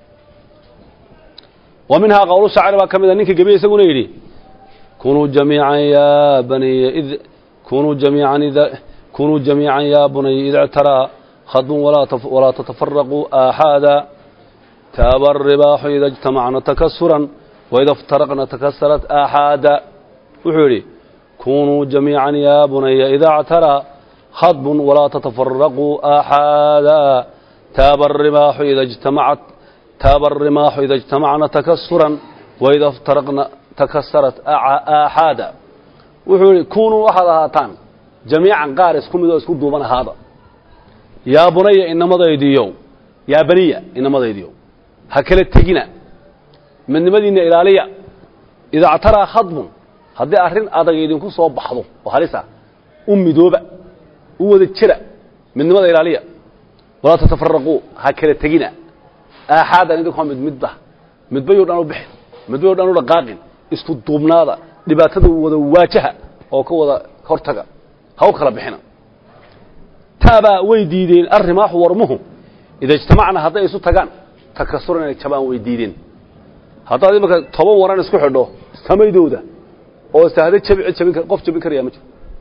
ومنها قول الشاعر كما نينك جبيه يسقون يدي كونوا جميعا يا بني إذ كونوا جميعا إذا كونوا جميعا يا بني إذا اعترى خض ولا تف ولا تتفرقوا آحادا تاب الرباح إذا اجتمعنا تكسرا وإذا افترقنا تكسرت آحادا وحوري كونوا جميعا يا بني إذا اعترى خض ولا تتفرقوا آحادا تاب الرباح إذا اجتمعت تاب الرماح إذا اجتمعنا تكسرا وإذا افترقنا تكسرت آحادا وحوري كونوا واحد هاتان جميعا قارس كم إذا اسكدوا من هذا يا بني إنما ضيديو يا بني إنما ضيديو هكذا تجينا من مدينة إلى ليا إذا اعترى خضم هذا أهرين أضيدين كل صوب بحضه وهلسا أمي دوبة وذا الشرع من مدينة إلى ليا ولا تتفرقوا هكذا تجينا آحادا عندكم مد مدة مدبيور أنو بحر مدبيور أنو رقاقين اسكو دوبنادا دباتده وذا واجهة أو كوذا كورتغا هاو كلا بحنا تابا ويديدين الرماح ورمهم إذا اجتمعنا هذا يسو تغان تكسرنا اجتماعا ويديدين هذا هذا مكا طبان وران اسكو حدو سميدو ده أو استهدى جبع جبين قف جبين كريا مجر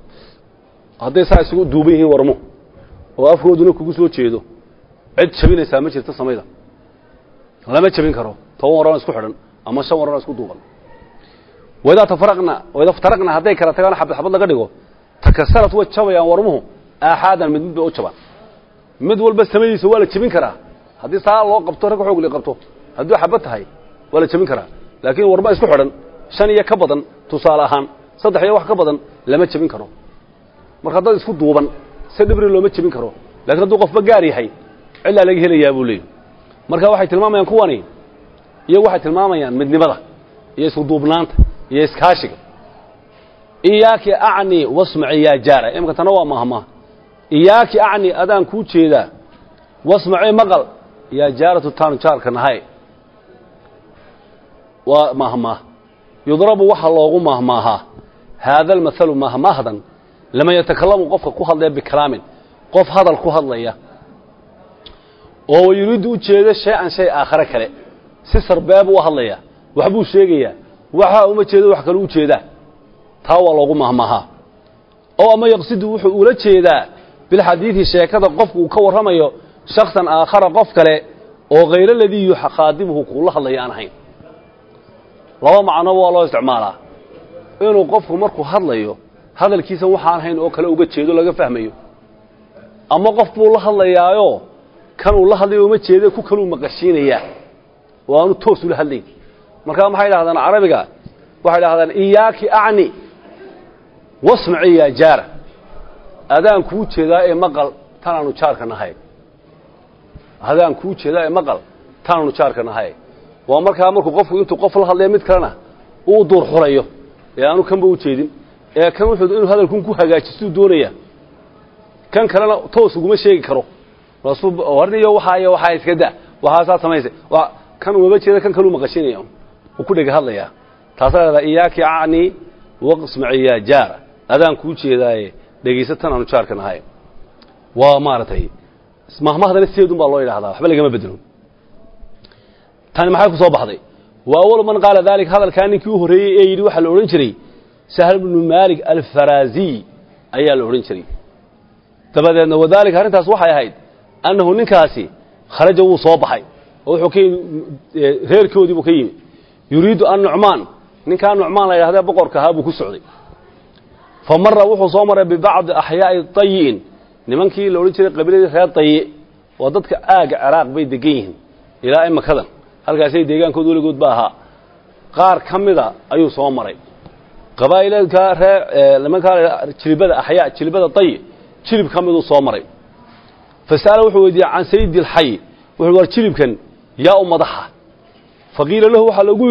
هذا يسا اسكو دوبيه ورمه وافرو دونو كوكسو تشيدو عد جبين يسا مجر تسميدا لما جبين كرو طبان وران اسكو حدن أما شان وران اسكو دوبان وإذا تفرقنا وإذا افترقنا هذا كلا تغان حبد حبد لقدقو تكسرت وجهوا ورمه آحادا من مد وجهوا مد والبس سمي سوالة جبين كرا هذه صار الله قبته ركوا حقول قبته هذو حبتها هاي ولا جبين كرا لكن ورما اسكو حدن شنية كبدن تصالحان صدح يا واحد كبدن لما جبين كرو مرخض اسكو دوبان سدبر لو ما جبين كرو لكن هذو قف بقاري هاي إلا لقيه لي أبو لي مرخا واحد تلمام ينكواني يا واحد تلمام ين مد نبضة يسكو دوبنانت يسكاشك إياك أعني واسمعي يا جارة إما كتنوى مهما إياك أعني أدان كوتشي ذا واسمعي مقل يا جارة التان شارك نهاي ومهما يضرب وحى الله مهماها هذا المثل مهما هذا لما يتكلم قف كوهل بكلام قف هذا الكوهل ليه وهو يريد وجهه شيئا شيء آخر كله سسر باب وهليه وحبو شيء waxa uma jeedo wax kale u jeeda taa waa lagu mahmaha oo ama yaqsidu wuxuu ula jeedaa bil hadithi sheekada qofku uu ka waramayo shakhsan aakhara qof kale oo غير الذي يخاطبه kullu hadlayaan ahayn laba macno waa loo isticmaalaa inuu qofku markuu hadlayo hadalkiisa waxaan ahayn oo kale uga jeedo laga fahmayo ama qof buu la hadlayaayo kan uu la hadlayo uma jeedo ku kale u maqashiinaya waanu toos u la hadlay marka maxay yiraahdaan carabiga waxay yiraahdaan iyaaki aani wasma'i ya jaara adaan ku jeedaa ee maqal tanaanu jaarka nahay adaan ku jeedaa ee maqal tanaanu jaarka nahay waa marka markuu qofku intuu qof la hadlay mid kalena uu door xurayo ee aanu kanba u jeedin ee kan wuxuu inuu hadalku ku hagaajisto doonaya kan kalena toos ugu ma sheegi karo rasuul warniyo waxa ay waxa iska daa waxa sameeyay waa kan waba jeeda kan kale u maqashinayo وكل هذا يا تصل إياك عني وقسم عيا جار أذان كوشي ذا دقيستنا نشاركنا هاي ومارتي اسمه ما هذا السيد بالله إلى هذا حبل جم بدلون ثاني ما حيكون صوب هذا وأول من قال ذلك هذا كان كيوه ري يروح الأورنجري سهل بن مالك الفرازي أي الأورنجري تبدأ أنه وذلك هرنت أصبح هاي أنه نكاسي خرجوا صوب هاي وحكي غير كودي بكيم يريد أن نعمان إن كان نعمان هذا بقر كهاب كسعدي فمر وحو صامر ببعض أحياء الطيين لمن كي لو رجل قبيلة خيار طيء وضدك آج عراق بيد دقيهن إلى أي مكان هل كاسي دقان كدول جود باها قار كم ذا أيو صامري قبائل كار لمن كان تلبد أحياء تلبد الطيء تلب كم ذو صامري فسأله وحو عن سيد الحي وحو تلب كان يا أم ضحى فقيل له وحا لو يري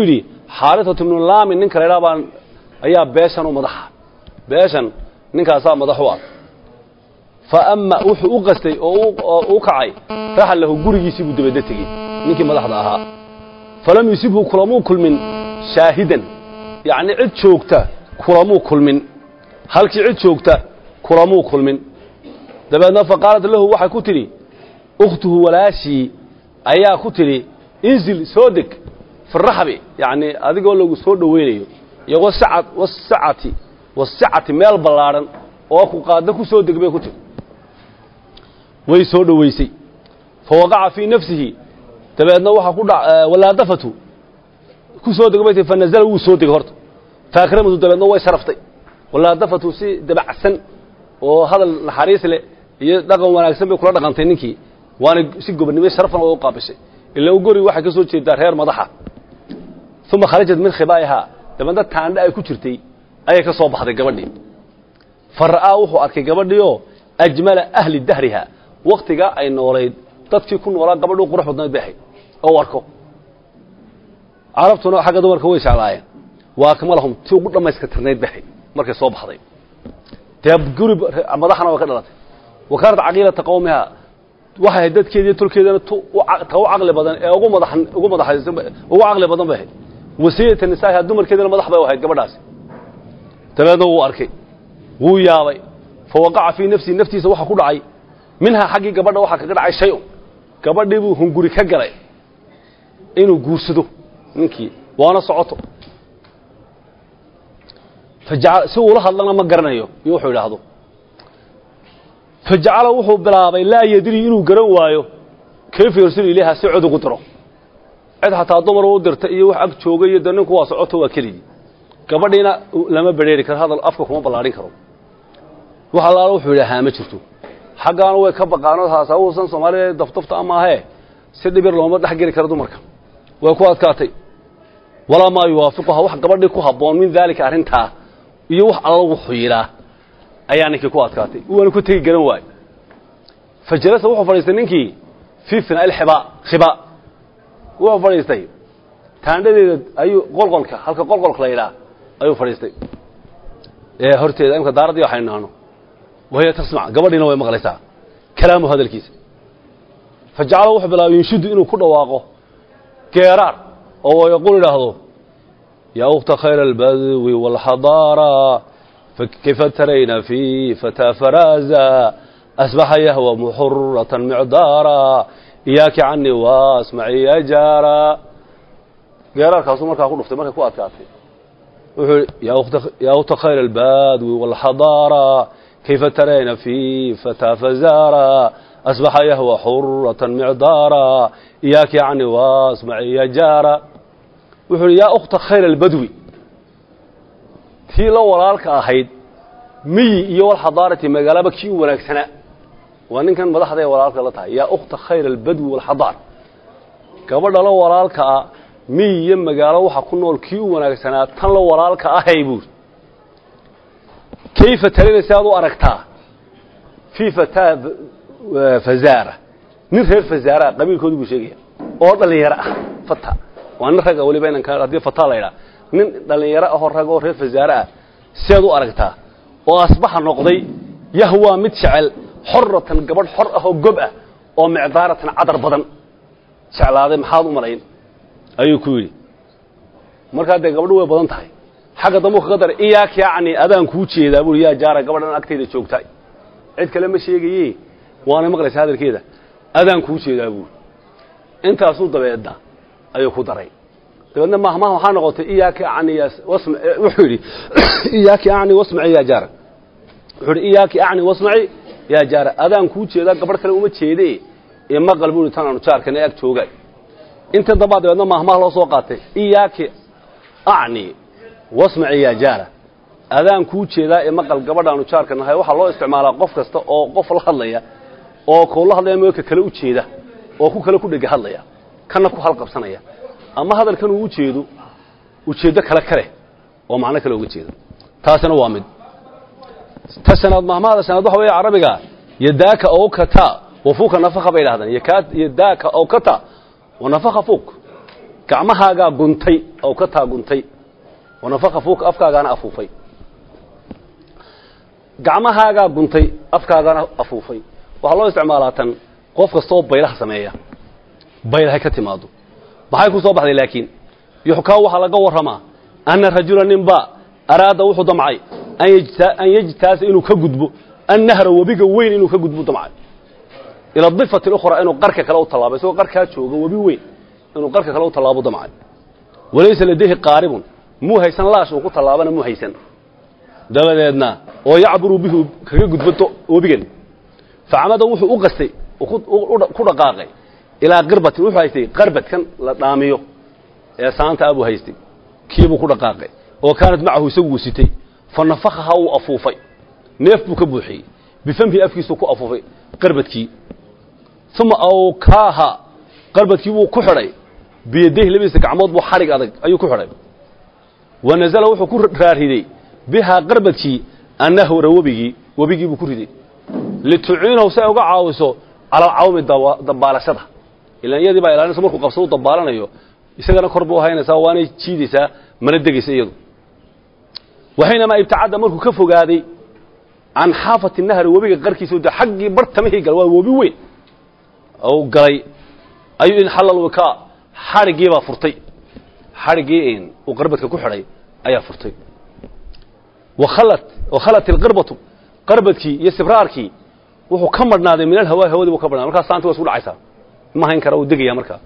xaarithatu ibn laamin ninka la yiraahdo ayaa beeshan u madaxa beeshan ninkaas madax u ah fa amma wuxuu u qastay oo uu kacay raxal lahu gurigiisii buu dabada tagay ninkii madaxda ahaa falam yusibu kulamu kulmin shaahidan yaani cid joogta kulamu kulmin halkii cid joogta kulamu kulmin dabeedna faqaalad lahu waxa ku tiri ukhtuhu walaashi ayaa ku tiri inzil soodik farhabi yaani adigoo lagu soo dhaweynayo iyago sacad wasacati wasacati meel balaaran oo ku qaada ku soo degbay ku tiri way soo dhaweysay fawaqa'a fi nafsihi dabeedna waxa ku dhac walaadafatu ku soo degbay fa nazala uu soo degay horta faakramadu dabeedna way saraftay walaadafatu si dabacsan oo hadal naxariis leh iyo dhaqan wanaagsan bay kula dhaqantay ninkii waana si gobonimo sharafan oo qaabishay ilaa uu gori waxa ka soo jeedaa reer madaxa thumma kharajat min khibaiha dabada taandha ay ku jirtay ayay ka soo baxday gabadhii faraa wuxuu arkay gabadhii oo ajmala ahli dahriha waqtiga ay nooleed dadkii ku noolaa gabadhu qurux badnayd baahay oo warko arabtuna xaga dumarka way jeclaayeen waa kamalahum tii ugu dhamayska tirnayd baahay markay soo baxday tab guri madaxna waa ka dhalatay wakaarad aqilata qawmiha waxay dadkeedii tulkeedana taw aqli badan ee ugu madax ugu madaxaysan ugu aqli badan baahay wasiyada nisaa dumarkeedana madax bay ahayd gabadhaas tabeedna uu arkay wuu yaabay fawaqa'a fi nafsi naftiisa waxa ku dhacay minha xaqi gabadha waxa kaga dhacay shay gabadhii buu hunguri ka galay inuu guursado ninkii waana socoto fajaa si uu la hadlana ma garanayo iyo wuxuu yiraahdo fajaa wuxuu bilaabay la yadri inuu garan waayo kayf yursil ilaha sa'ud ugu diro cid hataa dumar uu dirta iyo wax ag jooga iyo daninku waa socoto waa kaliya gabadhiina lama bareeri karo hadal afka kuma balaarin karo waxa la wuxuu yiraahdaa ma jirto xaqaan way ka baqaano haasawsan Soomaaliyeed daftafta ama ahe si dhibir looma dhaxgeli karo dumarka way ku adkaatay wala ma yuwaafiqaha wax gabadhii ku haboon min dalika arinta iyo wax alla wuxuu yiraa ayaa ninkii ku adkaatay uu ku tagi garan waay fajalasa wuxuu fariistay ninkii fi fina al-hiba khiba wuxuu fariistay taandadeeda ayuu qolqolka halka qolqolka la yiraahdo ayuu fariistay ee horteeda imka daaradii waxay naano وهي تسمع قبلنا وهي مغلسة كلامه هذا الكيس فجعله وحبلا ينشد إنه كل واقع كيرار وهو يقول له يا أخت خير البدو والحضارة فكيف ترين في فتى فرازا أصبح يهوى محرة معدارا إياك عني واسمعي يا جارا كيرار كاسومر كاكو نفتي مركا كو أتكافي يا أخت يا أخت خير البدو والحضارة كيف ترين في فتى فزارا أصبح يهوى حرة معدارا إياك يعني واسمعي يا جارا وحول يا أخت خير البدوي تي لو ورالك أحيد مي يول حضارة مقالبك شيء وناك سنة وأن كان مدح ذي ورالك لطها يا أخت خير البدو والحضار قبل لو ورالك مي يم مقالو حكونا الكيو وناك سنة تن لو ورالك أحيبوس كيف ترين سادو أركتها في فتاة فزارة نرهر فزارة قبيل كودو بشيء أوضا اللي يرى فتاة وأن رجع ولي بيننا كان هذه فتاة ليلة من اللي يرى هو رجع نرهر فزارة سادو أركتها وأصبح النقضي يهوى متشعل حرة قبل حرة وجبأة ومعذارة عذر بدن شعل هذا محاض مرين أيو كوري مركز ده قبل هو بدن تاعي حاجة ضموخ قدر إياك يعني أذان كوتشي إذا أقول يا جارة قبل أن أكتيد شوكتاي عد كلام شيء جيه وأنا مغلس هذا كذا أذان كوتشي إذا أقول أنت أصول طبيعة أيو خضري تقولنا ما ما حنا قلت إياك يعني واسمع وحولي إياك يعني واسمع يا جارة وحولي إياك يعني واسمع يا جارة أذان كوتشي إذا قبل كلام شيء دي إما قلبوني تنا نشار كنا ياك شوكاي أنت ضبط تقولنا ما ما له سوقاته إياك أعني واسمع يا جارة أذان كوتشي ذا مقال قبل أن نشارك إنها واحد الله استعمال قف كست أو قف الحلية أو كل هذا يملك كله وتشي ذا أو كل كله كله جهلية كنا كل حلقة بسنية أما هذا الكلام وتشي ذو وتشي ذا كله كره ومعنى كله وتشي ذا تاسنا وامد تاسنا ما هذا سنة ضحى يا عربي قال يداك أو كتا وفوق نفخ بين هذا يكاد يداك أو كتا ونفخ فوق gacmahaaga guntay oo ka taa guntay ونفخ فوق أفكاغانا أفوفي gacmahaaga guntay afkaagana afuufay waxa loo isticmaalaa qof kasto baylaha sameeya baylaha ka timaado maxay ku soo baxday laakiin yuxkaa waxa laga waramaa anna rajulan nimba araada wuxuu damcay an yajta an yajtaas inuu ka gudbo annahra wabiga weyn inuu ka gudbo damcay ila dhifati ukhra inuu qarka kale u talaabo soo qarka jooga wabi weyn inuu qarka kale u talaabo damcay walaysa ladayhi qaaribun mu haysan laash uu ku talaabana mu haysan dabadeedna oo yacburu bihi kaga gudbato wabigan faamada wuxuu u qastay ku dhaqaaqay ilaa qirbatin wuxuu haystay qarbadkan la dhaamiyo ee saanta abu haystay kiibu ku dhaqaaqay oo kaanad macahu isagu sitay fanafakha uu afuufay neef buu ka buuxiyay bifamhi afkiisu ku afuufay qarbadkii thumma aw kaaha qarbadkii uu ku xiray biyadihi labisa gacmood buu xarig adag ayuu ku xiray wanazala wuxuu ku raariday biha qarbadkii annahu rawbigi wabigi buu ku riday lituciinahu say uga caawiso ala caawmi dabaalashada ilaa iyadii baa ilaalinaysa markuu qabsado dabaalanayo isagana kor buu haynaysaa waanay jiidaysaa mana degaysa iyadu waxayna ibtaada markuu ka fogaaday an xaafati nahar wabiga qarkiisa uu xaqi bartamihii gal waa wabi weyn oo galay ayu in halal waka xarigii baa furtay xarigii in uu qarbadka ku xiray ayaa furtay وخلت وخلت القربة قربتكي يستبراركي وهو كمرنا من الهواء هو ذي وكبرنا مركز سانتو وسول عيسى ما هينكر ودقي يا مركز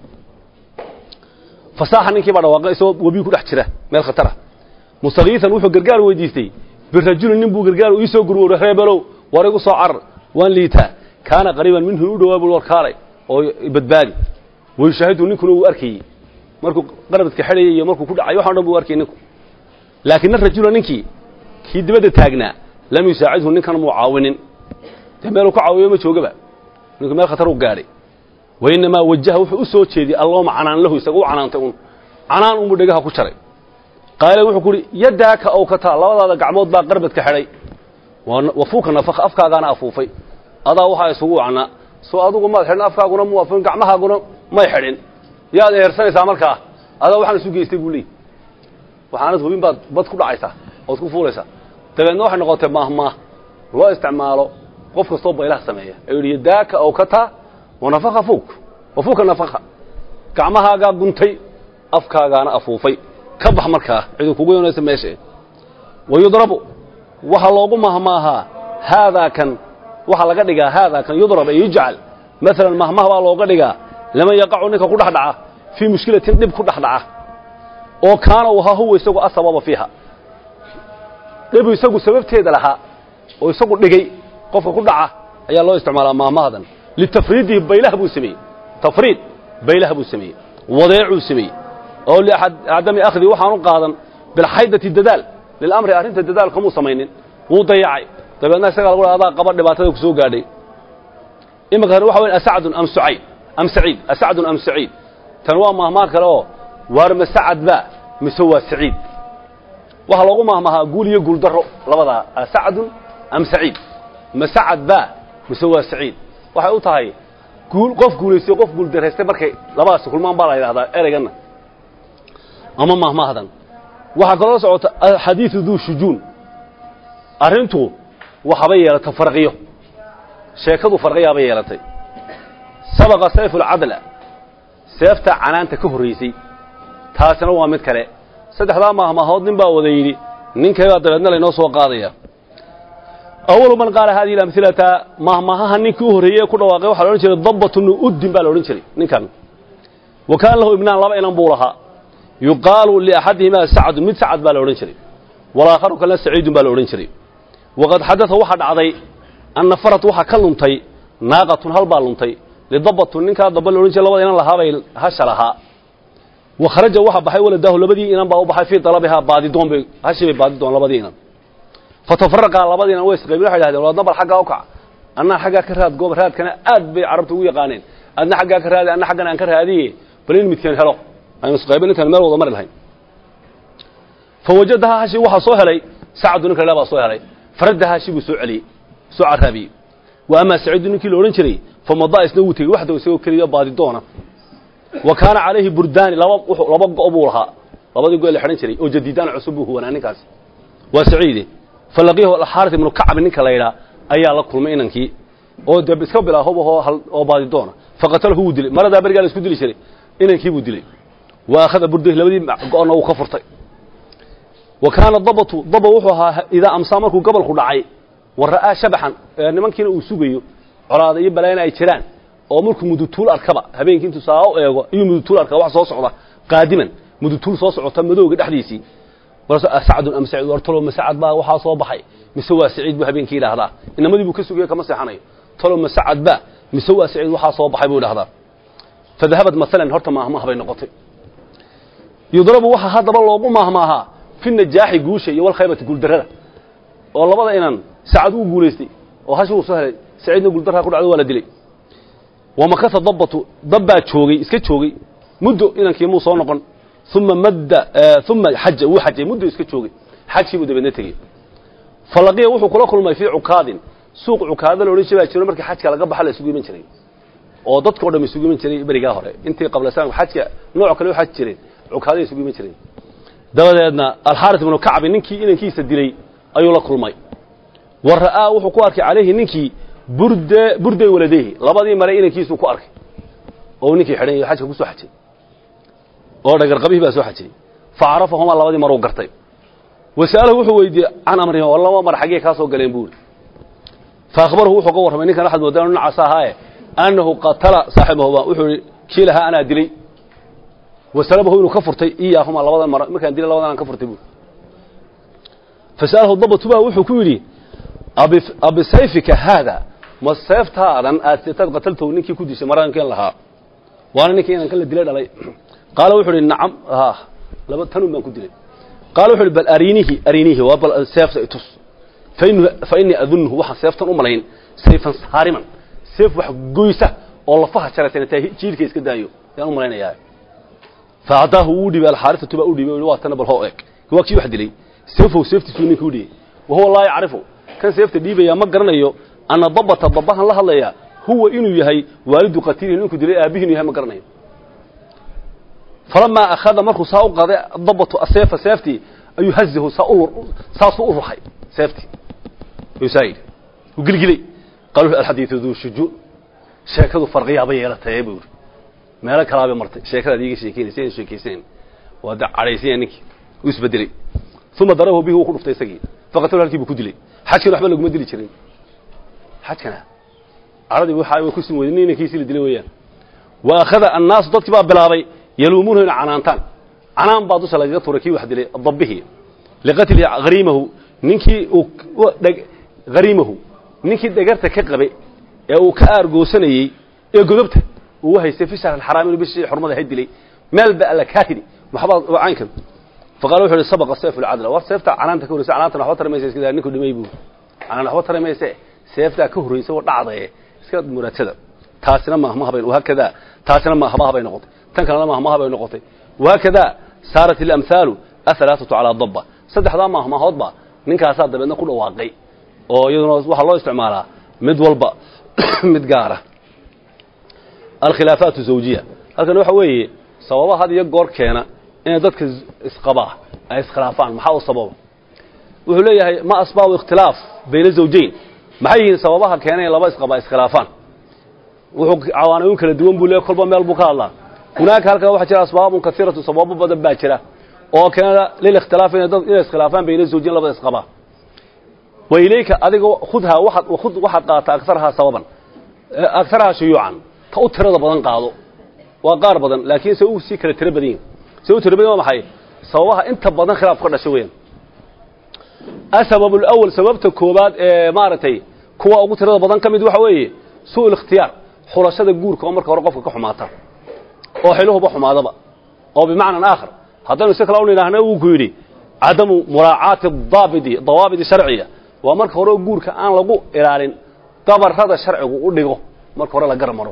فصاح إنك بعد واقع سو وبيكون أحتره ما الخطرة مستغيثا وحو قرقال ويديستي بالرجل نبو قرقال ويسو قرور رهيبلو ورقو صعر وان ليتا كان قريبا منه يودو بالوركاري أو بدبالي ويشاهدوا نكون أركي مركو قربتك حريه مركو كل عيوحا نبو أركي نكو لكن الرجل نكي kii dibada taagnaa lam yusaacidhu ninkan mucaawinin tameelo ku caawiyo ma joogaba ninka meel khatar u gaaray wayna wajaha wuxuu u soo jeediyay Allahuma canaan lahu isagu canaantay un canaan uu dhigaha ku jaray qaale wuxuu ku yadaaka oo ka taa labadaada gacmood baa qarbadka xidhay wafuuka nafakh afkaagana afuufay adaa waxa isugu wacna soo adigu ma xidhan afkaaguna mu afin gacmahaaguna ma xidhin yaad eersanaysaa markaa adaa waxaan isu geystay buu leeyahay waxaanad hubin baad bad ku dhacaysaa oo ku fuulaysaa tabeena waxa noqotay maahma loo isticmaalo qof kasto baylaha sameeya ay yadaaka oo ka taa ونفخ فوق وفوق النفخ كعمها قنتي أفكاغانا أفوفي كبح مركا عيدو كوغيونا يسميشه ويضرب وحلوغو مهماها هذا كان وحلقا دقا هذا كان يضرب يجعل مثلا مهمها لوغا دقا لما يقع نكا كو دحدعه في مشكلة دب كو دحدعه oo kaana waxa huwa isagu asbaba fiha dib isagu sababteeda laha oo isagu dhigay qofka ku dhaca ayaa loo isticmaalaa maamadan litafriidi baylaha buu sameeyay tafriid baylaha buu sameeyay wadeecu sameeyay oo li ahad adami akhdi waxaanu qaadan bil haydati dadaal lil amri arinta dadaal kamu sameeynin uu dayacay tabeena isaga lagu adaa qaba dhibaatada ku soo gaadhay ima gaar waxa weyn as'ad am su'ayd am sa'id as'ad am sa'id tan waa maahmaad kale oo war mas'ad ba misawa sa'id waxa lagu maahmaha guul iyo guul daro labada as'ad am sa'id mas'ad ba misawa sa'id waxay u tahay guul qof guuleystay qof guul dareystay markay labadaas kulmaan baa la yiraahdaa ereygan ama maahmaadan waxa kala socota xadiisu duu shujuun arintu waxa bay yeelatay farqiyo sheekadu farqiyo bay yeelatay sabaqa sayful adla seefta canaanta ka horeysay taasina waa mid kale saddexda maahmaahood nin baa wada yiri ninkeeda dabeedna la inoo soo qaadaya أول من قال هذه الأمثلة مهمها نكو هريه كل واقع وحلون شيء ضبط إنه أدم بالورين شيء نكان وكان له ابنان لبا إلى بورها يقال لأحدهما سعد من سعد بالورين شيء والآخر كان سعيد بالورين شيء وقد حدث واحد عضي أن فرط واحد كلمتي ناقة هل بالمتي لضبط نكا ضبط بالورين شيء لبا إلى لها هشلها وخرج واحد بحيول الدهو لبدي إن باو بحي في طلبها بعد دون هشي بعد دون لبدينا فتفرق على لبدينا ويس قبيله هذا ولا ضبر حقه وقع أنا حقه كرهاد جوب هاد كان أد بعربته ويقانين أنا حقه كرهاد أنا حقنا أنكر هذه بلين متكن هلا أنا مسقيبين كان مر وضمر الهين فوجدها هشي وح صوه لي سعد نك لا بصوه لي فردها شيء بسوء علي سوء ربي وأما سعيد نك لورنشري فمضى يسنوتي وحده وسوي كريه بعد الدونة وكان عليه بردان لبا لبا قبو لها لبدي قول خرين جري او جديدان عصب هو نانكاس وسعيد فلقيه الحارث بن كعب نينka la ila ayaa la kulmay inankii oo dab iska bilaahobo oo baadi doona faqatalahu wuu dilay marada bariga la isku dili jiray inankii buu dilay waa akhada burday labadii go'on oo ka furtay وكان الضبط ضبط وحها إذا أمسى مركو قبل خدعي ورأى شبحا nimankiina uu sugayo colaadayo balaayna ay jiraan oo markuu mudutul arkaba habeenkii intuu saaw eego iyo mudutul arkaba wax soo socda qaadiman mudutul soo socota madowga dhaxdiisii balse ascad am sa'id wartalo mas'ad baa waxa soo baxay mise waa sa'id buu habeenkii ilaahdaa inamadii buu ka sugay kama seexanayo talo mas'ad baa mise waa sa'id waxa soo baxay buu ilaahdaa fadhahabad masalan horta ma ahma habay noqotay yudrabu waxa hadaba loogu maahmaaha fi najaahi guusha iyo wal khaybati guul darada oo labada inaan saacad u guuleystay oo hashu soo helay sacidna guul darada ku dhacdo wala dilay wama ka tadabatu dabba joogay iska joogay muddo inankii muu soo noqon thumma madda thumma hajja uu hajjay muddo iska joogay xajkii buu dabadna tagay falaqiya wuxuu kula kulmay fi uqaadin suuq uqaada loo leeyahay jiro markii xajka laga baxay la isugu iman jiray oo dadka oo dhan isugu iman jiray bariga hore intii qabla saan xajka nooc kale u xaj jiray uqaada isugu iman jiray dabadeedna al-Harith ibn Ka'b ninkii inankiisa dilay ayuu la kulmay waraa wuxuu ku arkay calayhi ninkii burde burday waladeehi labadii maray inankiisu ku arkay oo ninkii xidhan yahay xajka ku soo xajay oo dhagar qabihi baa soo xajay faarafahuma labadii mar uu gartay wasaalahu wuxuu weydiiyay aan amriyo walaba mar xagee ka soo galeen buur faaqbaruhu wuxuu ka warramay ninkan axad wadaan nacasaahay annahu qatala saaxibahu wuxuu kiilaha ana dilay wasalabahu inuu ka furtay iyaahuma labada mar markaan dilay labadan ka furtay buur فسأله الضبط بقى وحو كيري أبي, أبي سيفك هذا ما السيفت هذا أتتد قتلته نكي كوديش مران كان لها وأنا نكي أنا كان الدلال علي قال وحو نعم ها لابد تنو من كوديش قال وحو بل أرينيه أرينيه وبل السيف سيتوس فإن فإني أظنه واحد سيفتا أمرين سيفا صارما سيف واحد قويسة والله فها شرسين تجيل كيس كدايو يعني أمرين إياه فأعطاه ودي بالحارث تبقى ودي بالواتنا بالهوئك هو كي واحد لي سيفه سيفتي سوني كودي وهو الله يعرفه كان سيفته ديبه يا ما غرنيو انا ضبط ضبها الله هليا هو انه يحيى والد قتيل انه كدلي ابيه انه يحيى ما غرنيو فلما اخذ مرخ ساو قضى ضبط السيف سيفتي اي يهزه ساور ساسو روحي سيفتي يسايد وقلقلي قالوا الحديث ذو شجوع شيكده فرقيه بيلتay buur meel kala bay martay sheekada diiga sheekeysay sheekeysay wada caraysay ninki u isbedelay ثم ضربه به وخلف تيسقي فقتله هلكي بكدلي حكي رحمه لو مدلي جيرين حكنا عرضي waxa ay ku sin weynina kiisi la dilay weeyaan واخذ الناس dadkii baa bilaabay yaluumuhu canaantan canaan baad u salaadiyo turki wax dilay dabbihi liqatli gharimahu ninkii uu gharimahu ninkii dagarta ka qabay ee uu ka aargoosanayay ee godobta uu haystay fi shahr al-haram inuu bishii xurmada hadilay meel ba la kaahidi maxbad caankan فقالوا وحول سبق السيف العدل وسيفتا عنانتا كوريسا عنانتا نحو ترميسا اسكدا نينكو دمي بو انا نحو ترميسا سيفتا كوريسا ودعداي اسكا مراتدا تاسنا ما ما هبين وهكذا تاسنا ما ما هبين نقطه تن كلنا ما ما هبين نقطه وهكذا صارت الامثال الثلاثه على الضبه صدخدا ما ما هودبا نينكاسا دبنا ku dhawaaqay oo iyaduna waxa loo isticmaalaa mid walba mid gaara الخلافات الزوجيه halkan waxa weeye sababaha had iyo goor keena in dadka isqaba ay iskhilaafaan maxaa sabab wuxuu leeyahay ma asbaab ikhtilaaf bayna zawjayn maxay sababaha keenay laba isqaba iskhilaafaan wuxuu cawaanooyin kala duwan buu leeyahay kolba meel buu ka hadlaa hunaaka halka waxa jira asbaabun kathiratu sabab badan baa jira oo keena lil ikhtilaaf in dad in iskhilaafaan bayna zawjayn laba isqaba وإليك adiga khudha waxad khud waxad qaata aktharha sababan aktharha shuyuucan ta u tirada badan qaado waa qaar badan laakiin se uu si kala tira badan سووا تربيه ما حي سواها أنت بدن خلاف كذا شوين السبب الأول سببت كوبات اه مارتي كوا أقول ترى بدن كم يدوح ويه سوء الاختيار حراسة الجور كأمر كرقف كحماته أو حلوه بحماده بقى أو بمعنى آخر هذا نسيك لون هنا وجودي عدم مراعاة الضابط ضوابط شرعية وأمر كرق جور كأن لقو إلالين تبر هذا الشرع وقوله أمر كرق لجرمره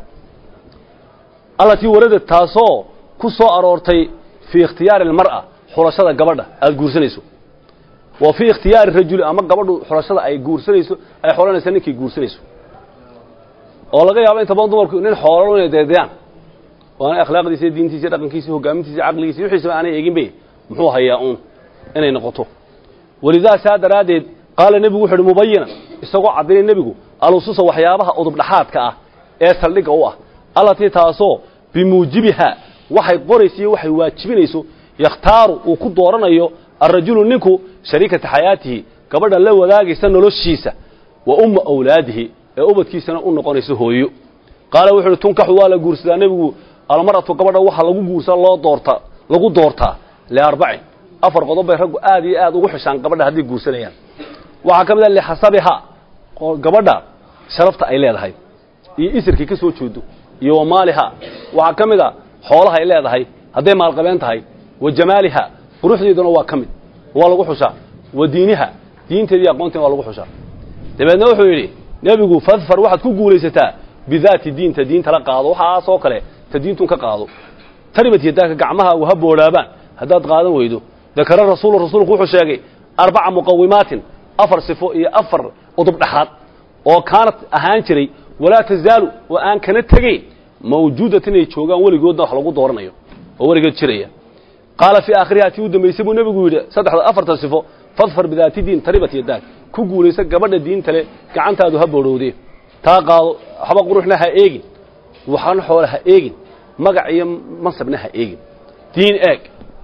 التي وردت تاسو كسو أرورتي في اختيار المرأة حراسة قبردة الجورسنيسو وفي اختيار الرجل أما قبردو حراسة أي جورسنيسو أي حرانة سنكي جورسنيسو والله جاي عبين تبان دمر كونين حرانة يديان وأنا أخلاق دي سيد دينتي سيد أقنكيسي وقامتي سيد عقلي سيد وحيس أنا يجين به محوها ياؤون إني نقطه ولذا ساد رادد قال النبي وحد مبينا استوى عبد النبي الوصوص وحيابها أضرب لحات كأه إيه لك هو الله تيتاسو بموجبها وحي قريسي وحي واجبينيسو يختار وكل دورنا يو الرجل نكو شريكة حياته قبل الله ولاقي سنة للشيسة وأم أولاده أبدكي سنة أن قريسه هو قال وحد تنكح ولا جورس النبي المرأة قبل وحى لو جورس الله دورتا لو دورتا لأربعين أفر قضب يرجو آدي آد وحش عن قبل هذه جورسين وحكم اللي حسبها قبل شرفت إلى هاي يسير كي كسو تشودو يوم مالها وحكم ذا حولها إلى هاي هذا مال قبلت هاي وجمالها وروح دي دون واكمل ولا وحشة ودينها دين تدي أقونت ولا وحشة تبى نوح يلي نبيجو فذفر واحد كوجو ليستا بذات الدين تدين تلقى هذا وحا صوكله تدين تنك قاضو تربت يداك جعمها وهب ولابان هذا قاضو ويدو ذكر الرسول الرسول كوحو شاقي أربع مقومات أفر صفو أفر وضب لحات وكانت أهانشري ولا تزال وأن كانت تجي موجودة تنيشوجا ولي جودنا حلقو دورنا يو ولي جود شرية قال في آخرها تيود ما يسمون نبي جود صدق أفر تصفو فظفر بذات الدين تربت يداك كوجو ليس قبل الدين تله كعنت هذا هب ورودي تاقال حبق روحنا هايجين وحن حولها هايجين مقعي منصبنا هايجين دين اك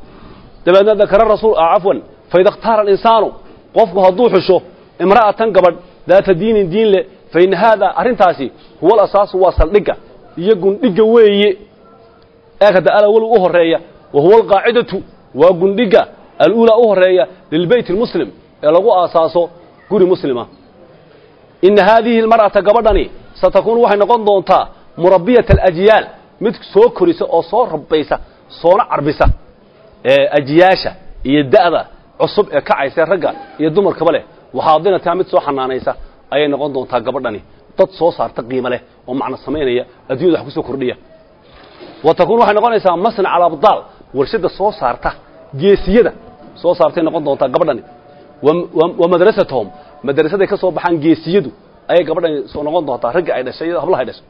تبعنا ذكر الرسول عفوا فإذا اختار الإنسان قفه هضوح شو امرأة تنقبل ذات دين دين له فإن هذا أرنتاسي هو الأساس واصل لك يقول لك وي أخذ الأول أهرية وهو القاعدة وقل لك الأولى أهرية للبيت المسلم يلقوا أساسه قولي مسلمة إن هذه المرأة قبضني ستكون وحي نقول دونتا مربية الأجيال مثل سو كريسة أو سو ربيسة صونع عربسة أجياشة يدأذا عصب كعيسة رقا يدمر كبله وحاضنة تعمد سو حنانيسة أي نقول دونتا قبضني تد سو صار تقيمة له ومعنى السمينية أديو ذا حكسو كردية وتكون وحي نقول إنسان مثلا على بضال ورشد سو صارته جيسية سو صارتين نقول دونتا قبضني ومدرستهم مدرسة كسو بحان جيسيدو أي قبل سو نقول دونتا رجع إلى الشيء هبلها إيش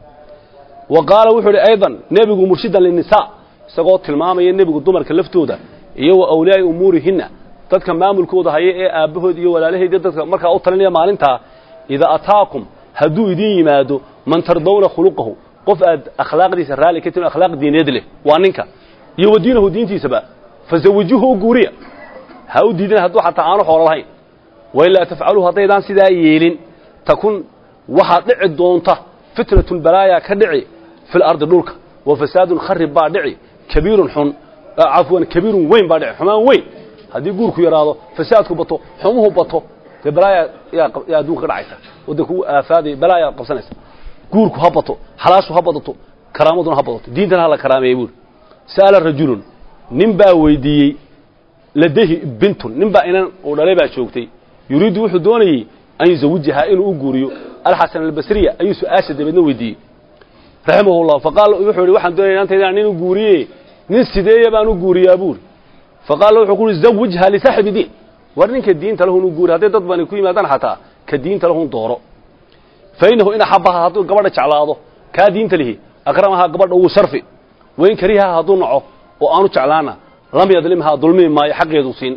وقال وحول أيضا نبي مرشدا للنساء سقط المام ينبي الدمر كلفتو ده يو أولياء أمورهن تذكر ما ملكوا ده هي أبوه دي ولا له دي تذكر مركا أوطرني مالنتها إذا أتاكم هدو يدين مادو من ترضون خلقه قف أخلاق دي سرالي كتير أخلاق دين يدله وعنك يودينه دين تيسبا فزوجوه جوريا هاو دينا هدو حتى عانوا حول الله وإلا تفعلوا هطيدان سيدا ييلين تكون واحد دعي دونته فتنة البلايا كدعي في الأرض دولك وفساد خرب بادعي كبير حن عفوا كبير وين بادعي حمان وين هذه يقولك يراضو فسادك بطو حموه بطو البلايا يا دونك رعيسة ودكو آفادي بلايا قبسانيسة قولك هبطو حلاسو هبطو كرامتون هبطو دينتنا هلا كرامة يقول سأل الرجل نمبا ويدي لديه بنت نمبا إنان وداليبا شوكتي يريد وحدوني أن يزوجها إنه أقوريو الحسن البصرية أي سؤال دبنا ودي رحمه الله فقال يحوري واحد دوني أنت يعني نقوريه نسيديه بقى نقوري أبور فقال له يقول زوجها لصاحب دين ورنك الدين تلهون نقور هذا تطبني كوي ما حتى كدين تلهون دوره فإنه إن حبها هذو قبل شعلاده كدين تله أكرمها قبل هو صرفي وإن كريها هذو نوعه وأنو شعلانا لم يظلمها ظلمي ما يحق يدوسين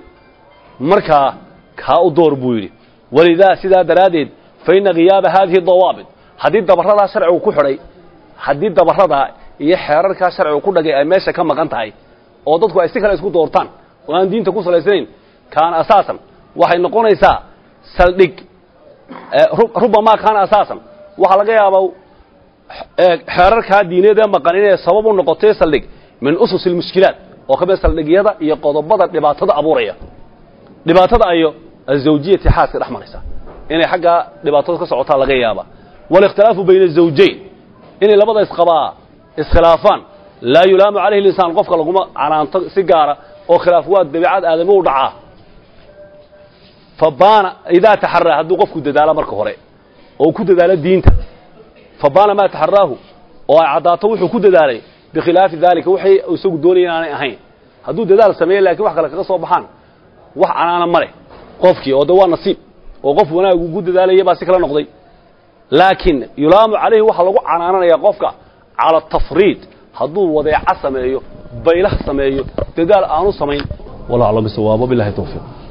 مركا كاو دور بويري ولذا سيدا دراديد فإن غياب هذه الضوابط حديد دبرها شرع وكحري حديد دبرها يحررك شرع وكل أي ماشى كم قنتهاي oo dadku ay si kale isku doortaan oo aan diinta ku salaysnayn kaan asaasan waxay noqonaysaa saldhig rubama kaan asaasan waxa laga yaabaa xeerarka diineed ee maqan inay sabab u noqotay saldhig min usus mushkilaat oo ka mid saldhigyada iyo qodobada dhibaatada abuuraya dhibaatada ayo azawjiyati xaasir raxmanaysa inay xagga dhibaatada ka socota laga yaabaa wal ikhtilaafu bayna azawjayn inay labada isqabaa iskhilaafan لا يلام عليه الإنسان قفك لقمة على سيجارة أو خلافات ببعض آدمه ودعاه فبان إذا تحرى هدو قفك ددالة مركه هراء أو كد ددالة دينته فبان ما تحراه أو عضاته وحو كد ددالة بخلاف ذلك وحي وسوق دوني أنا أهين هدو ددالة سمية لكن وحك لك قصة بحان وح أنا مرة قفك أو دوان نصيب وقف ونا وجود ددالة يبقى سكلا نقضي لكن يلام عليه وح لقوا أنا يا قفك على التفريط hadduu wadeeca sameeyo baylah sameeyo dadaal aanu samayn walaa aclam bisawaab billahi tawfiiq